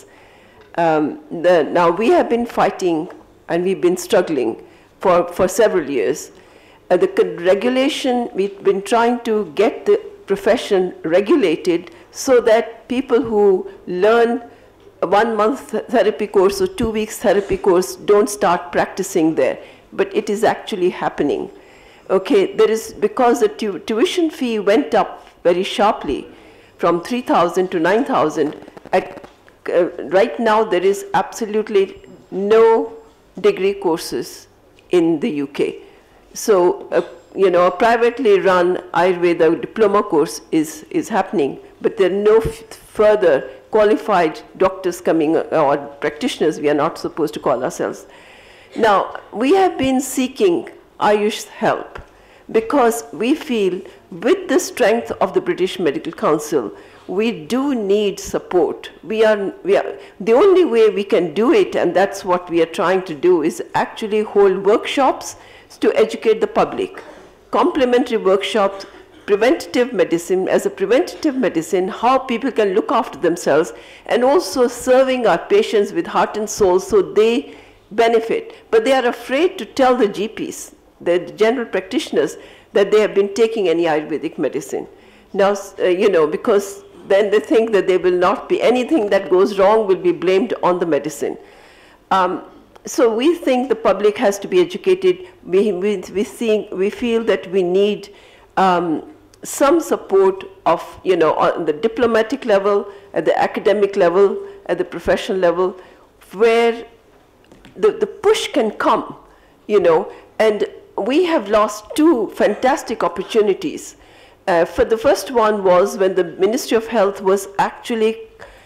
Now we have been fighting and we've been struggling for several years. The regulation, we've been trying to get the profession regulated so that people who learn a 1-month therapy course or 2 weeks therapy course don't start practicing there. But it is actually happening. Okay, there is, because the tuition fee went up very sharply from 3,000 to 9,000. Right now there is absolutely no degree courses in the UK. So, you know, a privately run Ayurveda diploma course is happening, but there are no further qualified doctors coming, or practitioners, we are not supposed to call ourselves. Now, we have been seeking AYUSH's help because we feel with the strength of the British Medical Council, we do need support. We are, the only way we can do it, and that's what we are trying to do, is actually hold workshops to educate the public. Complementary workshops, preventative medicine, as a preventative medicine, how people can look after themselves, and also serving our patients with heart and soul so they benefit. But they are afraid to tell the GPs, the general practitioners, that they have been taking any Ayurvedic medicine. Now, you know, because then they think that there will not be anything that goes wrong will be blamed on the medicine. So we think the public has to be educated. We feel that we need some support of, you know, on the diplomatic level, at the academic level, at the professional level, where the push can come, you know. And we have lost 2 fantastic opportunities. For the first one was when the Ministry of Health was actually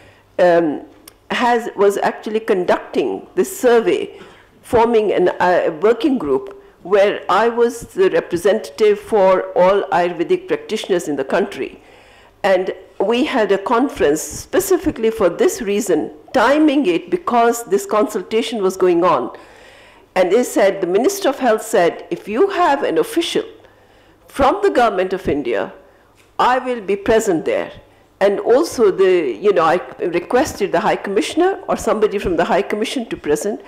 conducting this survey, forming a working group where I was the representative for all Ayurvedic practitioners in the country. And we had a conference specifically for this reason, timing it because this consultation was going on. And they said, the Minister of Health said, if you have an official from the Government of India, I will be present there. And also, I requested the High Commissioner or somebody from the High Commission to present.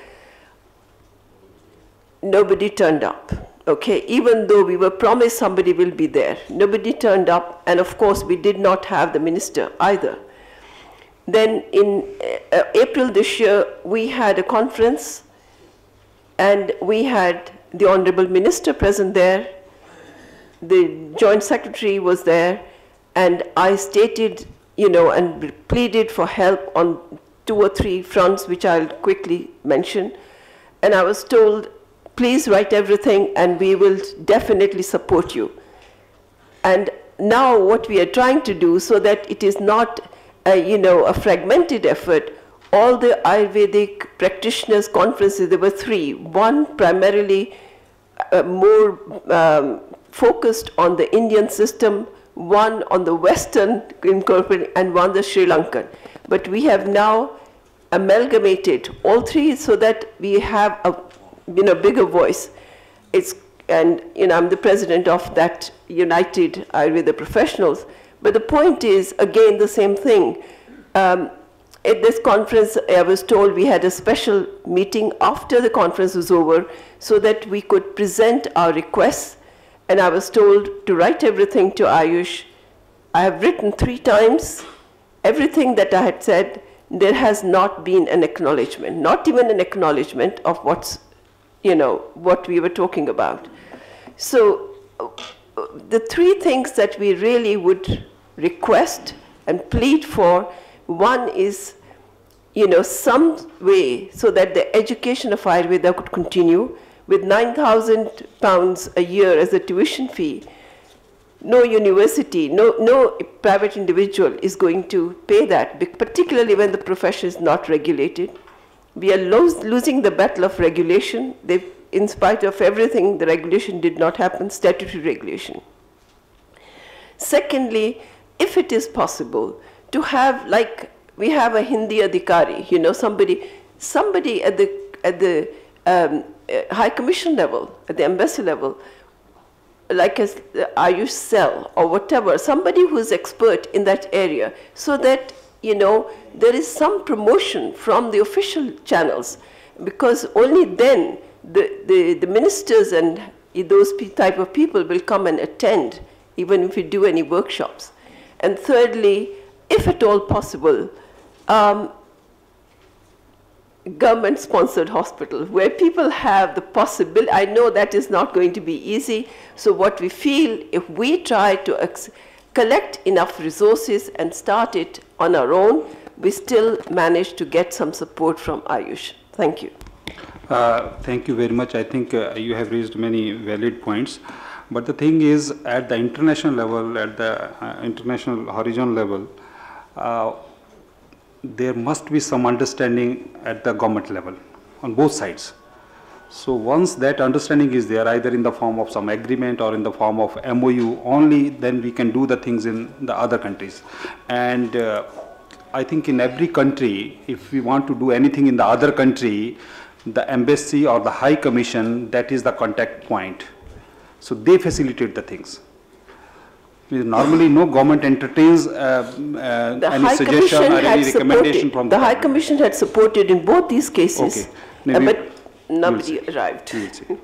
Nobody turned up, okay? Even though we were promised somebody will be there. Nobody turned up, and of course, we did not have the minister either. Then in April this year, we had a conference, and we had the Honorable Minister present there. The Joint Secretary was there, and I stated, and pleaded for help on 2 or 3 fronts, which I'll quickly mention. And I was told, please write everything and we will definitely support you. And now what we are trying to do so that it is not a fragmented effort, all the Ayurvedic practitioners conferences, there were 3. One primarily more focused on the Indian system, one on the Western incorporated, and one the Sri Lankan. But we have now amalgamated all 3 so that we have a bigger voice. I'm the president of that United Ayurveda Professionals. But the point is, again, the same thing. At this conference, I was told we had a special meeting after the conference was over so that we could present our requests. And I was told to write everything to AYUSH. I have written 3 times. Everything that I had said, there has not been an acknowledgement, not even an acknowledgement of what we were talking about. So the 3 things that we really would request and plead for, one is, some way so that the education of Ayurveda could continue with £9,000 a year as a tuition fee. No university, no private individual is going to pay that, particularly when the profession is not regulated. We are losing the battle of regulation. In spite of everything, the regulation did not happen, statutory regulation. Secondly, if it is possible to have, like we have a Hindi adhikari, somebody at the High Commission level, at the embassy level, like a AYUSH cell or whatever, somebody who is expert in that area, so that there is some promotion from the official channels, because only then the ministers and those type of people will come and attend, even if we do any workshops. And thirdly, if at all possible, government-sponsored hospital where people have the possibility. I know that is not going to be easy. So what we feel, if we try to collect enough resources and start it on our own, we still manage to get some support from AYUSH. Thank you. Thank you very much. I think you have raised many valid points. But the thing is, at the international level, at the international horizon level, there must be some understanding at the government level on both sides. So once that understanding is there, either in the form of some agreement or in the form of MOU, only then we can do the things in the other countries. And I think in every country, if we want to do anything in the other country, the embassy or the High Commission, that is the contact point. So they facilitate the things. Normally, no government entertains any suggestion or any recommendation from the High Commission had supported in both these cases, okay. But nobody arrived. Thank you.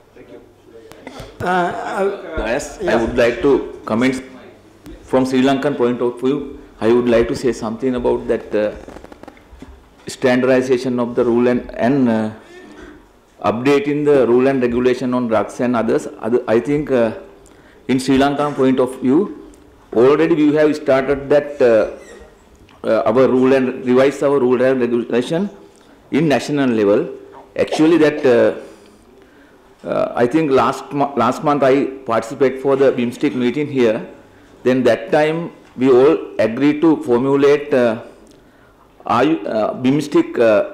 Yes, I would like to comment from Sri Lankan point of view. I would like to say something about that standardization of the rule and updating the rule and regulation on drugs and others. I think in Sri Lankan point of view, already we have started that revise our rule and regulation in national level. Actually, that I think last month I participated for the BIMSTEC meeting here. then that time we all agreed to formulate BIMSTIC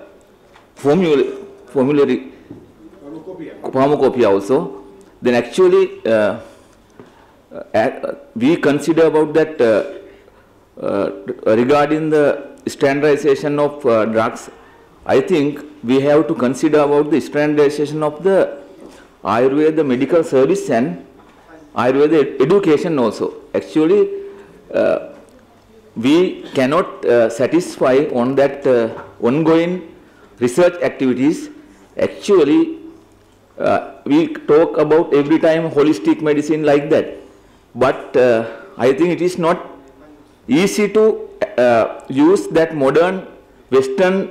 formulary pharmacopoeia also. Then actually we consider about that regarding the standardization of drugs. I think we have to consider about the standardization of the Ayurveda medical service and Ayurveda education also. Actually, we cannot satisfy on that ongoing research activities. Actually, we talk about every time holistic medicine like that. But I think it is not easy to use that modern Western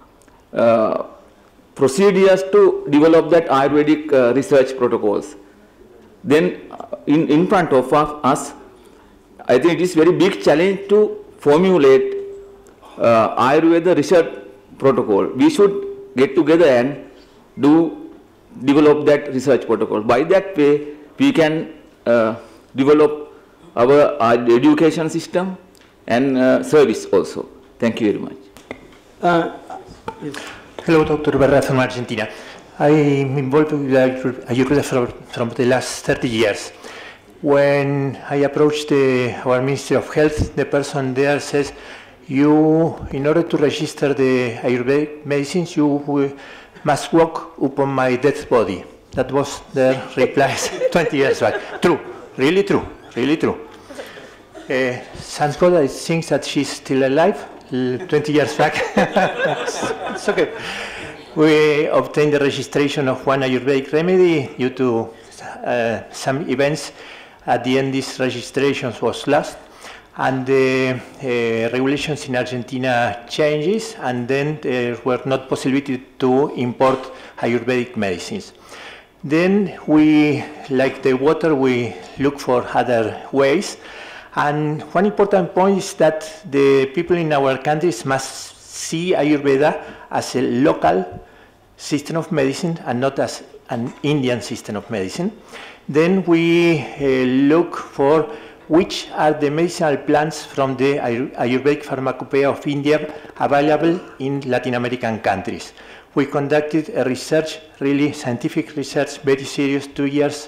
procedures to develop that Ayurvedic research protocols. Then in front of us, I think it is very big challenge to formulate Ayurveda research protocol. We should get together and develop that research protocol. By that way, we can develop our education system and service also. Thank you very much. Hello, Dr. Barra from Argentina. I'm involved with Ayurveda from the last 30 years. When I approached our Ministry of Health, the person there says, you, in order to register the Ayurvedic medicines, you must walk upon my dead body. That was their reply 20 years back. True, really true, really true. Thank God, I think that she's still alive 20 years back. It's okay. We obtained the registration of one Ayurvedic remedy due to some events. At the end, this registration was lost, and the regulations in Argentina changes, and then there were not possibility to import Ayurvedic medicines. Then we, like the water, we look for other ways. And one important point is that the people in our countries must see Ayurveda as a local system of medicine and not as an Indian system of medicine. Then we look for which are the medicinal plants from the Ayurvedic Pharmacopoeia of India available in Latin American countries. We conducted a research, really scientific research, very serious, 2 years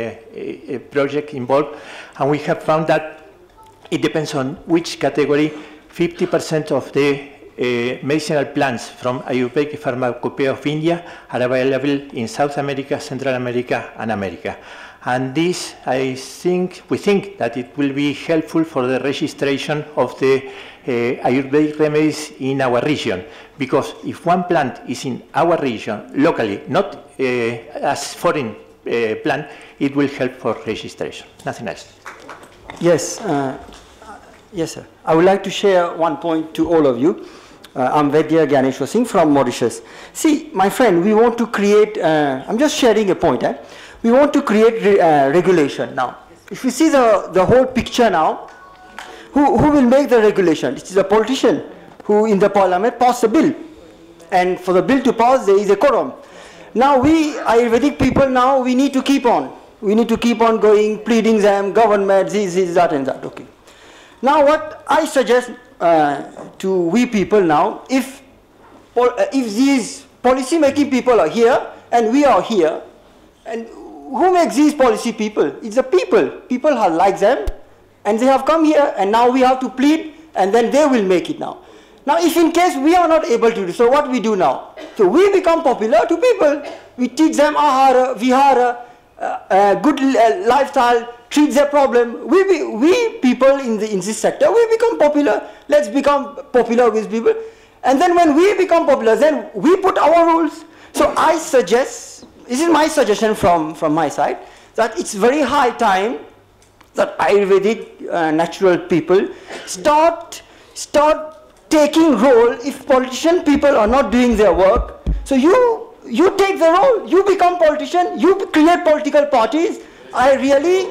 a project involved, and we have found that it depends on which category. 50% of the medicinal plants from Ayurvedic Pharmacopoeia of India are available in South America, Central America, and America. And this, we think that it will be helpful for the registration of the Ayurvedic remedies in our region. Because if one plant is in our region, locally, not as foreign plant, it will help for registration. Nothing else. Yes, yes, sir. I would like to share one point to all of you. I'm Vaidya Gyaneshwar Singh from Mauritius. See, my friend, we want to create, I'm just sharing a point. We want to create regulation now. If you see the whole picture now, who will make the regulation? It is a politician who in the parliament passed a bill. And for the bill to pass, there is a quorum. Now we, Ayurvedic people now, we need to keep on. We need to keep on going, pleading them, government, this, that and that. Okay. Now what I suggest to we people now, if these policy making people are here and we are here, and who makes these policy people? It's the people. People have liked them and they have come here, and now we have to plead, and then they will make it now. Now if in case we are not able to do so, what we do now? So we become popular to people. We teach them ahara, vihara, good lifestyle, treat their problem. We people in this sector, we become popular. Let's become popular with people. And then when we become popular, then we put our rules. So I suggest, this is my suggestion from my side, that it's very high time that Ayurvedic natural people start taking role if politician people are not doing their work. So you take the role, you become politician, you create political parties. I really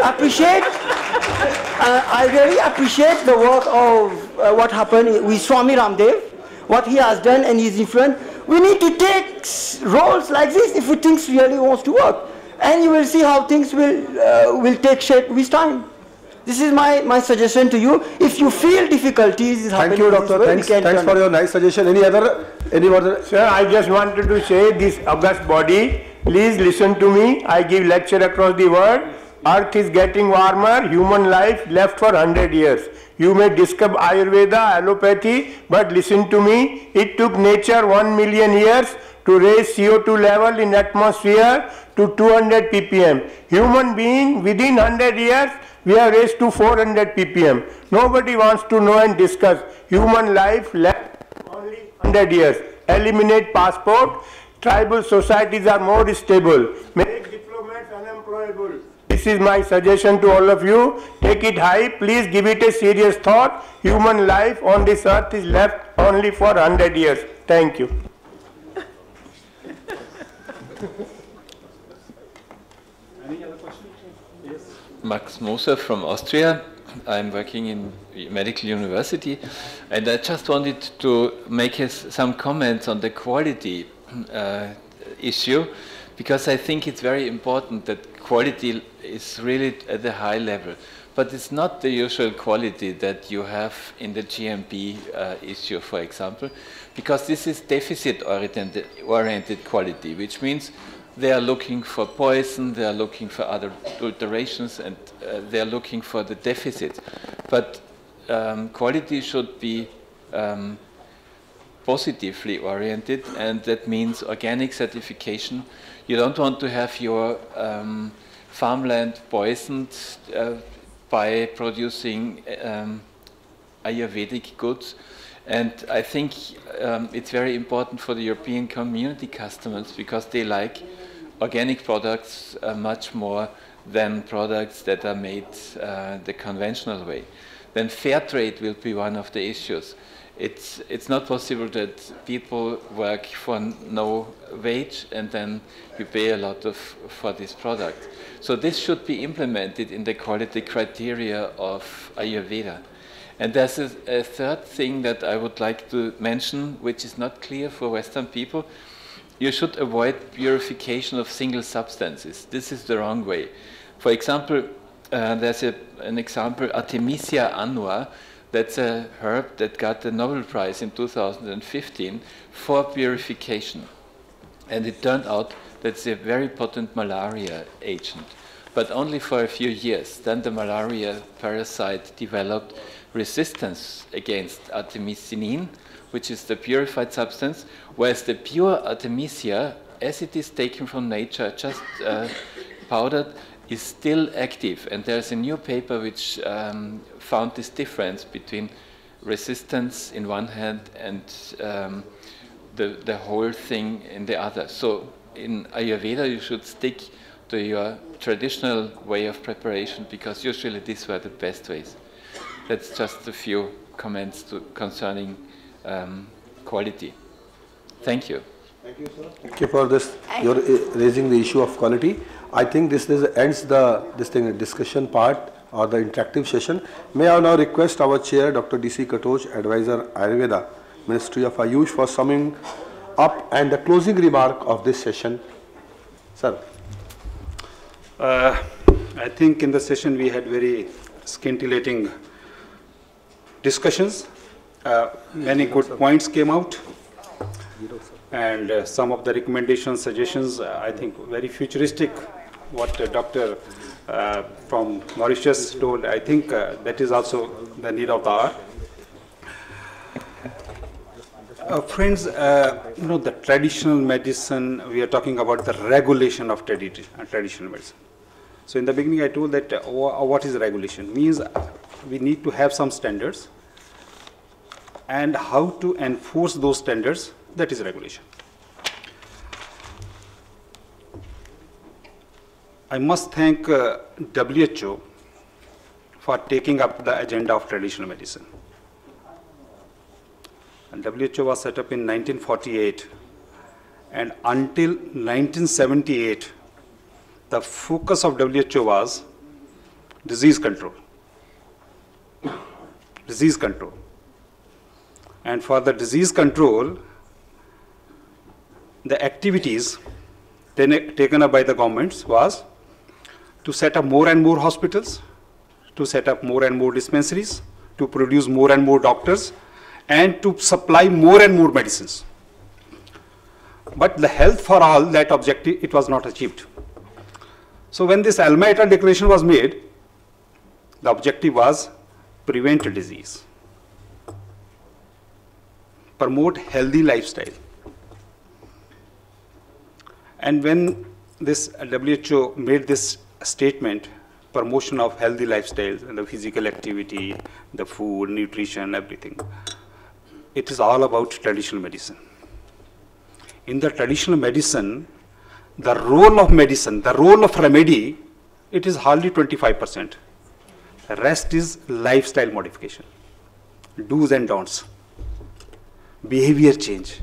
appreciate the work of what happened with Swami Ramdev, what he has done and his influence. We need to take roles like this if we think really wants to work. And you will see how things will take shape with time. This is my suggestion to you. If you feel difficulties Thank you, doctor. Thanks for your nice suggestion. Any other? Sir, I just wanted to say this august body, please listen to me. I give lecture across the world. Earth is getting warmer, human life left for 100 years. You may discover Ayurveda, allopathy, but listen to me. It took nature 1 million years to raise CO2 level in atmosphere to 200 ppm. Human being, within 100 years, we have raised to 400 ppm. Nobody wants to know and discuss. Human life left only 100 years. Eliminate passport. Tribal societies are more stable. Make diplomats unemployable. This is my suggestion to all of you. Take it high. Please give it a serious thought. Human life on this earth is left only for 100 years. Thank you. Any other questions? Yes. Max Moser from Austria. I'm working in medical university, and I just wanted to make some comments on the quality issue, because I think it's very important that quality is really at a high level. But it's not the usual quality that you have in the GMP issue, for example, because this is deficit-oriented quality, which means they are looking for poison, they are looking for other alterations, and they are looking for the deficit. But quality should be positively oriented, and that means organic certification. You don't want to have your farmland poisoned by producing Ayurvedic goods. And I think it's very important for the European community customers, because they like organic products much more than products that are made the conventional way. Then fair trade will be one of the issues. It's not possible that people work for no wage and then you pay a lot for this product. So this should be implemented in the quality criteria of Ayurveda. And there's a third thing that I would like to mention, which is not clear for Western people. You should avoid purification of single substances. This is the wrong way. For example, there's an example, Artemisia annua. That's a herb that got the Nobel Prize in 2015 for purification. And it turned out that it's a very potent malaria agent, but only for a few years. Then the malaria parasite developed resistance against artemisinin, which is the purified substance, whereas the pure Artemisia, as it is taken from nature, just powdered, is still active. And there's a new paper which found this difference between resistance in one hand and the whole thing in the other. So in Ayurveda you should stick to your traditional way of preparation, because usually these were the best ways. That's just a few comments concerning quality. Thank you. Thank you, sir. Thank you for this. You're raising the issue of quality. I think this ends this discussion part or the interactive session. May I now request our chair, Dr. D.C. Katoch, Advisor Ayurveda, Ministry of AYUSH, for summing up and the closing remark of this session. Sir. I think in the session we had very scintillating discussions. Many good points came out. And some of the recommendations, suggestions, I think very futuristic, what Dr. From Mauritius told. I think that is also the need of the hour. Friends, the traditional medicine, we are talking about the regulation of traditional medicine. So in the beginning I told that what is regulation? Means we need to have some standards, and how to enforce those standards, that is regulation. I must thank WHO for taking up the agenda of traditional medicine. And WHO was set up in 1948, and until 1978, the focus of WHO was disease control. Disease control. And for the disease control, the activities taken up by the governments was to set up more and more hospitals, to set up more and more dispensaries, to produce more and more doctors, and to supply more and more medicines. But the health for all, that objective, it was not achieved. So when this Alma et al. Declaration was made, the objective was prevent disease, promote healthy lifestyle. And when this WHO made this statement, promotion of healthy lifestyles and the physical activity, the food, nutrition, everything, it is all about traditional medicine. In the traditional medicine, the role of medicine, the role of remedy, it is hardly 25%. The rest is lifestyle modification, do's and don'ts, behavior change.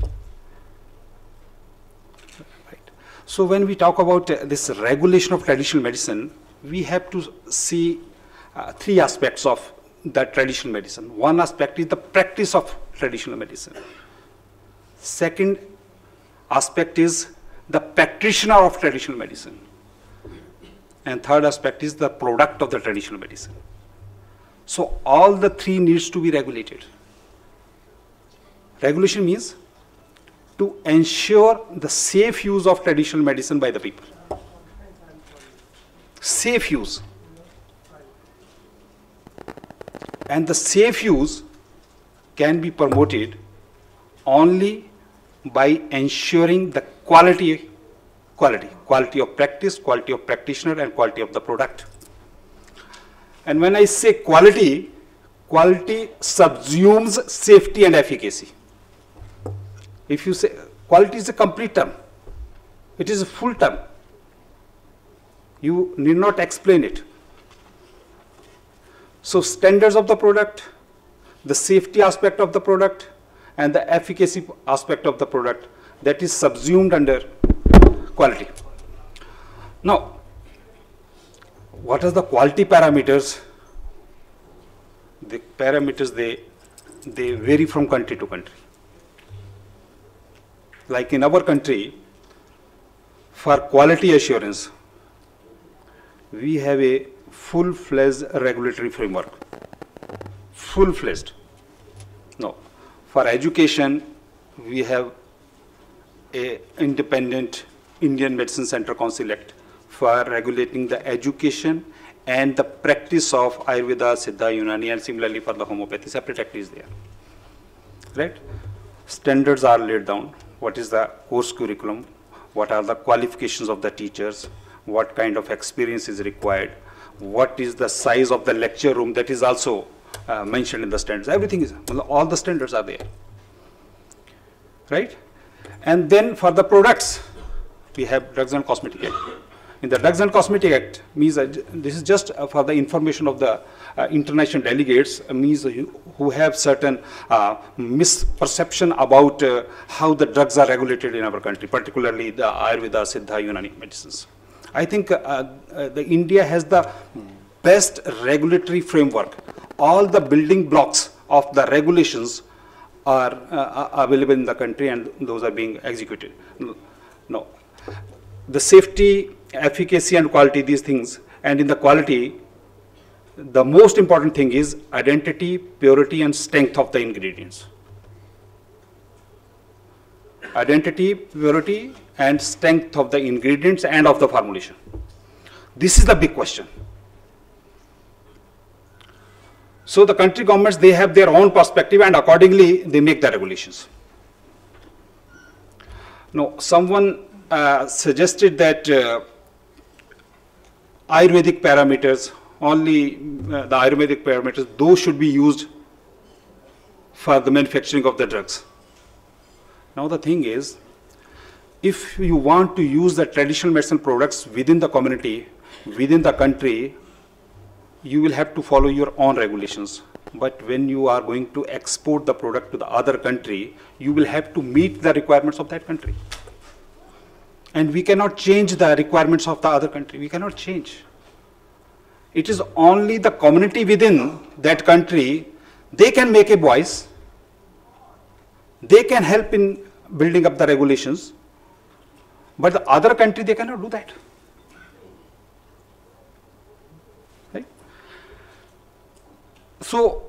Right. So when we talk about this regulation of traditional medicine, we have to see three aspects of the traditional medicine. One aspect is the practice of traditional medicine. Second aspect is the practitioner of traditional medicine. And third aspect is the product of the traditional medicine. So all the three needs to be regulated. Regulation means to ensure the safe use of traditional medicine by the people. Safe use. And the safe use can be promoted only by ensuring the quality of practice, quality of practitioner, and quality of the product. And when I say quality, quality subsumes safety and efficacy. If you say quality is a complete term, it is a full term. You need not explain it. So standards of the product, the safety aspect of the product, and the efficacy aspect of the product, that is subsumed under quality. Now, what are the quality parameters? The parameters, they vary from country to country. Like in our country, for quality assurance, we have a full-fledged regulatory framework. Full-fledged. No. For education, we have an independent Indian Medicine Center Council Act for regulating the education and the practice of Ayurveda, Siddha, Unani, and similarly for the homeopathy, separate act is there. Right? Standards are laid down. What is the course curriculum? What are the qualifications of the teachers? What kind of experience is required? What is the size of the lecture room? That is also mentioned in the standards. Everything is, all the standards are there. Right? And then for the products, we have Drugs and Cosmetic Act. In the Drugs and Cosmetic Act, means this is just for the information of the international delegates, means who have certain misperception about how the drugs are regulated in our country, particularly the Ayurveda, Siddha, Unani medicines. I think the India has the best regulatory framework. All the building blocks of the regulations are available in the country, and those are being executed. No. The safety, efficacy, and quality, these things, and in the quality, the most important thing is identity, purity, and strength of the ingredients. Identity, purity, and strength of the ingredients and of the formulation. This is the big question. So the country governments, they have their own perspective, and accordingly they make the regulations. Now, someone suggested that Ayurvedic parameters, only the Ayurvedic parameters, those should be used for the manufacturing of the drugs. Now the thing is, if you want to use the traditional medicine products within the community, within the country, you will have to follow your own regulations. But when you are going to export the product to the other country, you will have to meet the requirements of that country. And we cannot change the requirements of the other country. We cannot change. It is only the community within that country, they can make a voice. They can help in building up the regulations. But the other country, they cannot do that. Right? So,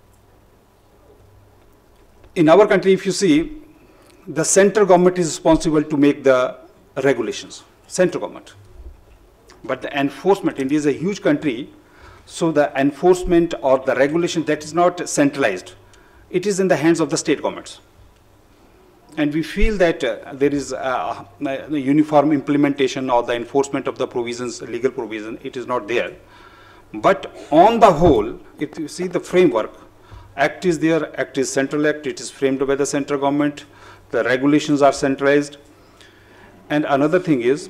in our country, if you see, the central government is responsible to make the regulations, central government. But the enforcement, India is a huge country, so the enforcement or the regulation, that is not centralized. It is in the hands of the state governments. And we feel that there is a uniform implementation or the enforcement of the provisions, legal provision, it is not there. But on the whole, if you see the framework, Act is there, Act is central act, it is framed by the central government, the regulations are centralized. And another thing is,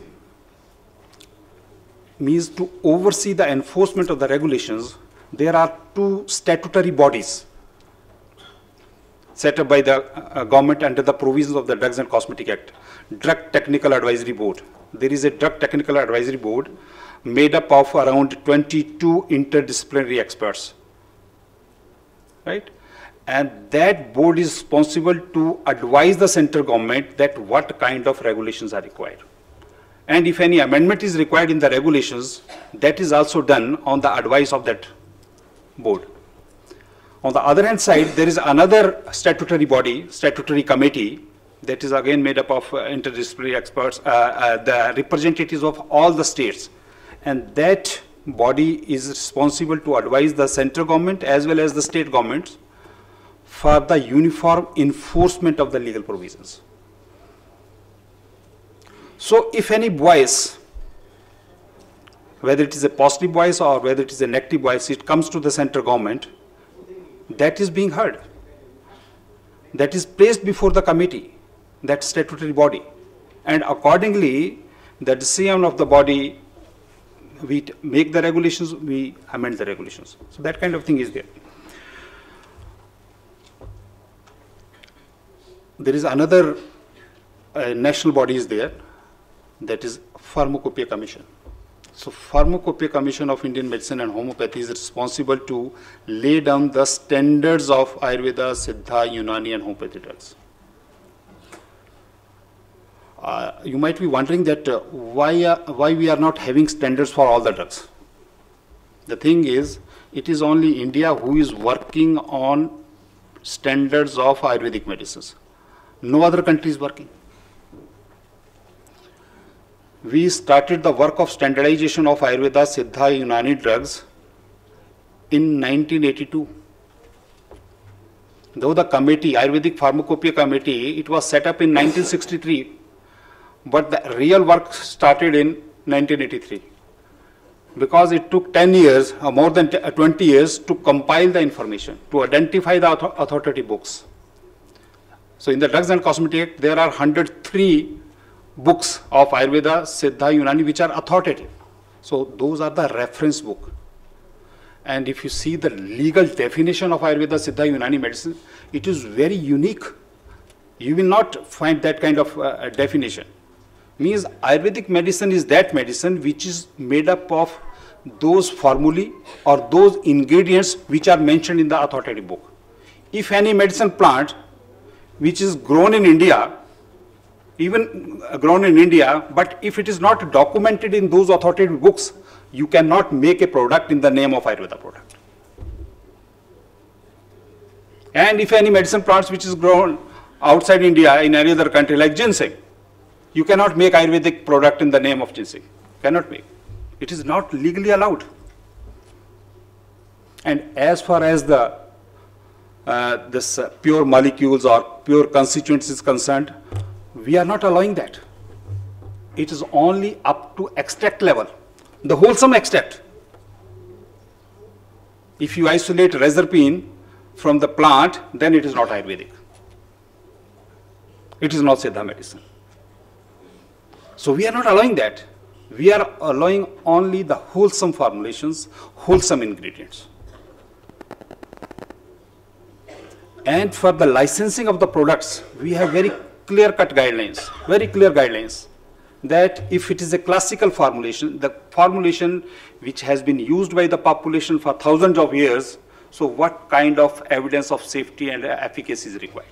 means to oversee the enforcement of the regulations, there are two statutory bodies set up by the government under the provisions of the Drugs and Cosmetic Act. Drug Technical Advisory Board. There is a Drug Technical Advisory Board made up of around 22 interdisciplinary experts, right? And that board is responsible to advise the central government that what kind of regulations are required. And if any amendment is required in the regulations, that is also done on the advice of that board. On the other hand side, there is another statutory body, statutory committee, that is again made up of interdisciplinary experts, the representatives of all the states. And that body is responsible to advise the central government as well as the state governments for the uniform enforcement of the legal provisions. So if any voice, whether it is a positive voice or whether it is a negative voice, it comes to the central government, that is being heard. That is placed before the committee, that statutory body. And accordingly, the decision of the body, we make the regulations, we amend the regulations. So that kind of thing is there. There is another national body is there, that is Pharmacopoeia Commission. So Pharmacopoeia Commission of Indian Medicine and Homeopathy is responsible to lay down the standards of Ayurveda, Siddha, Unani and Homeopathy drugs. You might be wondering that why we are not having standards for all the drugs. The thing is, it is only India who is working on standards of Ayurvedic medicines. No other country is working. We started the work of standardization of Ayurveda, Siddha, Unani drugs in 1982. Though the committee, Ayurvedic Pharmacopoeia Committee, it was set up in 1963, but the real work started in 1983. Because it took 10 years, or more than 20 years, to compile the information, to identify the authoritative books. So in the Drugs and Cosmetic Act, there are 103 books of Ayurveda, Siddha, Unani, which are authoritative. So those are the reference book. And if you see the legal definition of Ayurveda, Siddha, Unani medicine, it is very unique. You will not find that kind of definition. Means Ayurvedic medicine is that medicine which is made up of those formulae or those ingredients which are mentioned in the authoritative book. If any medicine plant which is grown in India, even grown in India, but if it is not documented in those authoritative books, you cannot make a product in the name of Ayurveda product. And if any medicine plants which is grown outside India in any other country like ginseng, you cannot make Ayurvedic product in the name of ginseng. Cannot make. It is not legally allowed. And as far as the this pure molecules or pure constituents is concerned, we are not allowing that. It is only up to extract level, the wholesome extract. If you isolate reserpine from the plant, then it is not Ayurvedic. It is not Siddha medicine. So we are not allowing that. We are allowing only the wholesome formulations, wholesome ingredients. And for the licensing of the products, we have very clear-cut guidelines, that if it is a classical formulation, the formulation which has been used by the population for thousands of years, so what kind of evidence of safety and efficacy is required?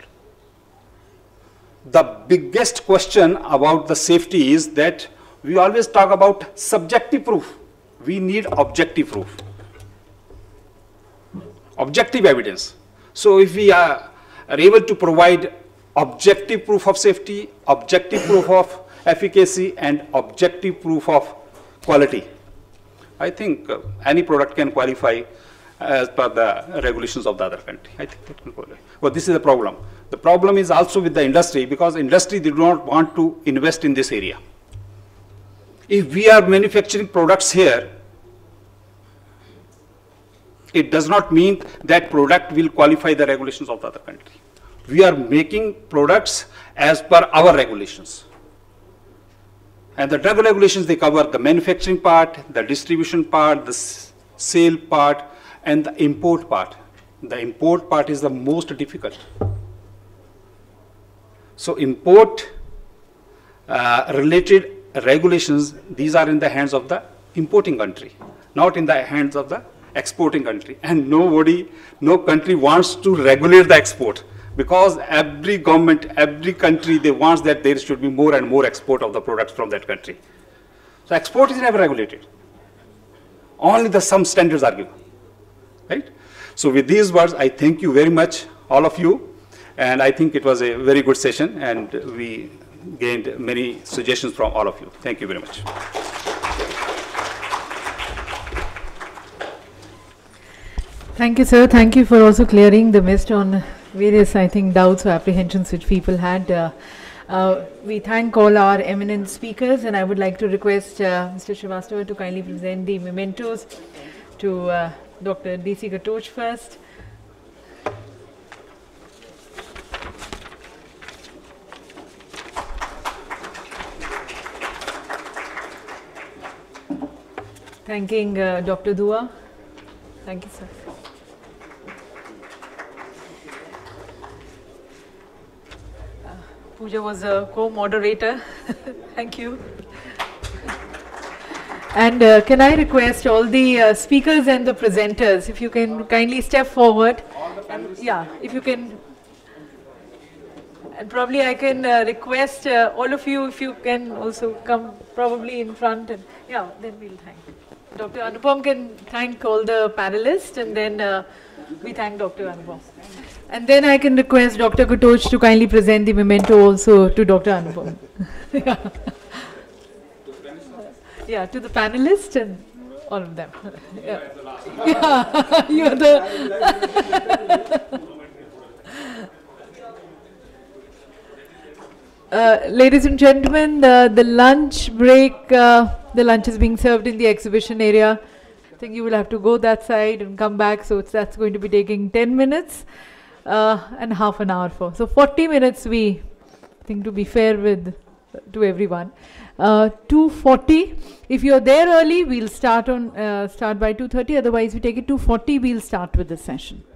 The biggest question about the safety is that we always talk about subjective proof. We need objective proof. objective evidence. So if we are able to provide objective proof of safety, objective proof of efficacy, and objective proof of quality, I think any product can qualify as per the regulations of the other country. I think that can qualify. But this is the problem. The problem is also with the industry, because industry, they do not want to invest in this area. If we are manufacturing products here, it does not mean that product will qualify the regulations of the other country. We are making products as per our regulations. And the drug regulations, they cover the manufacturing part, the distribution part, the sale part, and the import part. The import part is the most difficult. So import related regulations, these are in the hands of the importing country, not in the hands of the exporting country. And no country wants to regulate the export, because every government, every country, they want that there should be more and more export of the products from that country. So export is never regulated. Only some standards are given, right? So with these words, I thank you very much, all of you. And I think it was a very good session, and we gained many suggestions from all of you. Thank you very much. Thank you, sir. Thank you for also clearing the mist on various, I think, doubts or apprehensions which people had. We thank all our eminent speakers, and I would like to request Mr. Srivastava to kindly present the mementos to Dr. D.C. Gatoch first. Thanking Dr. Dua. Thank you, sir. Pooja was a co-moderator. Thank you. And can I request all the speakers and the presenters, if you can kindly step forward. And, yeah, if you can. And probably I can request all of you, if you can also come probably in front. And yeah, then we'll thank. Dr. Anupam can thank all the panelists, and then we thank Dr. Anupam. And then I can request Dr. Gatoch to kindly present the memento also to Dr. Anupam. Yeah. Yeah, to the panelists and all of them. Yeah, yeah. You're the... Ladies and gentlemen, the lunch break, the lunch is being served in the exhibition area. I think you will have to go that side and come back, so that's going to be taking 10 minutes and half an hour for. So 40 minutes we think, to be fair to everyone. 2:40, if you're there early, we'll start by 2:30, otherwise we take it 2:40, we'll start with the session.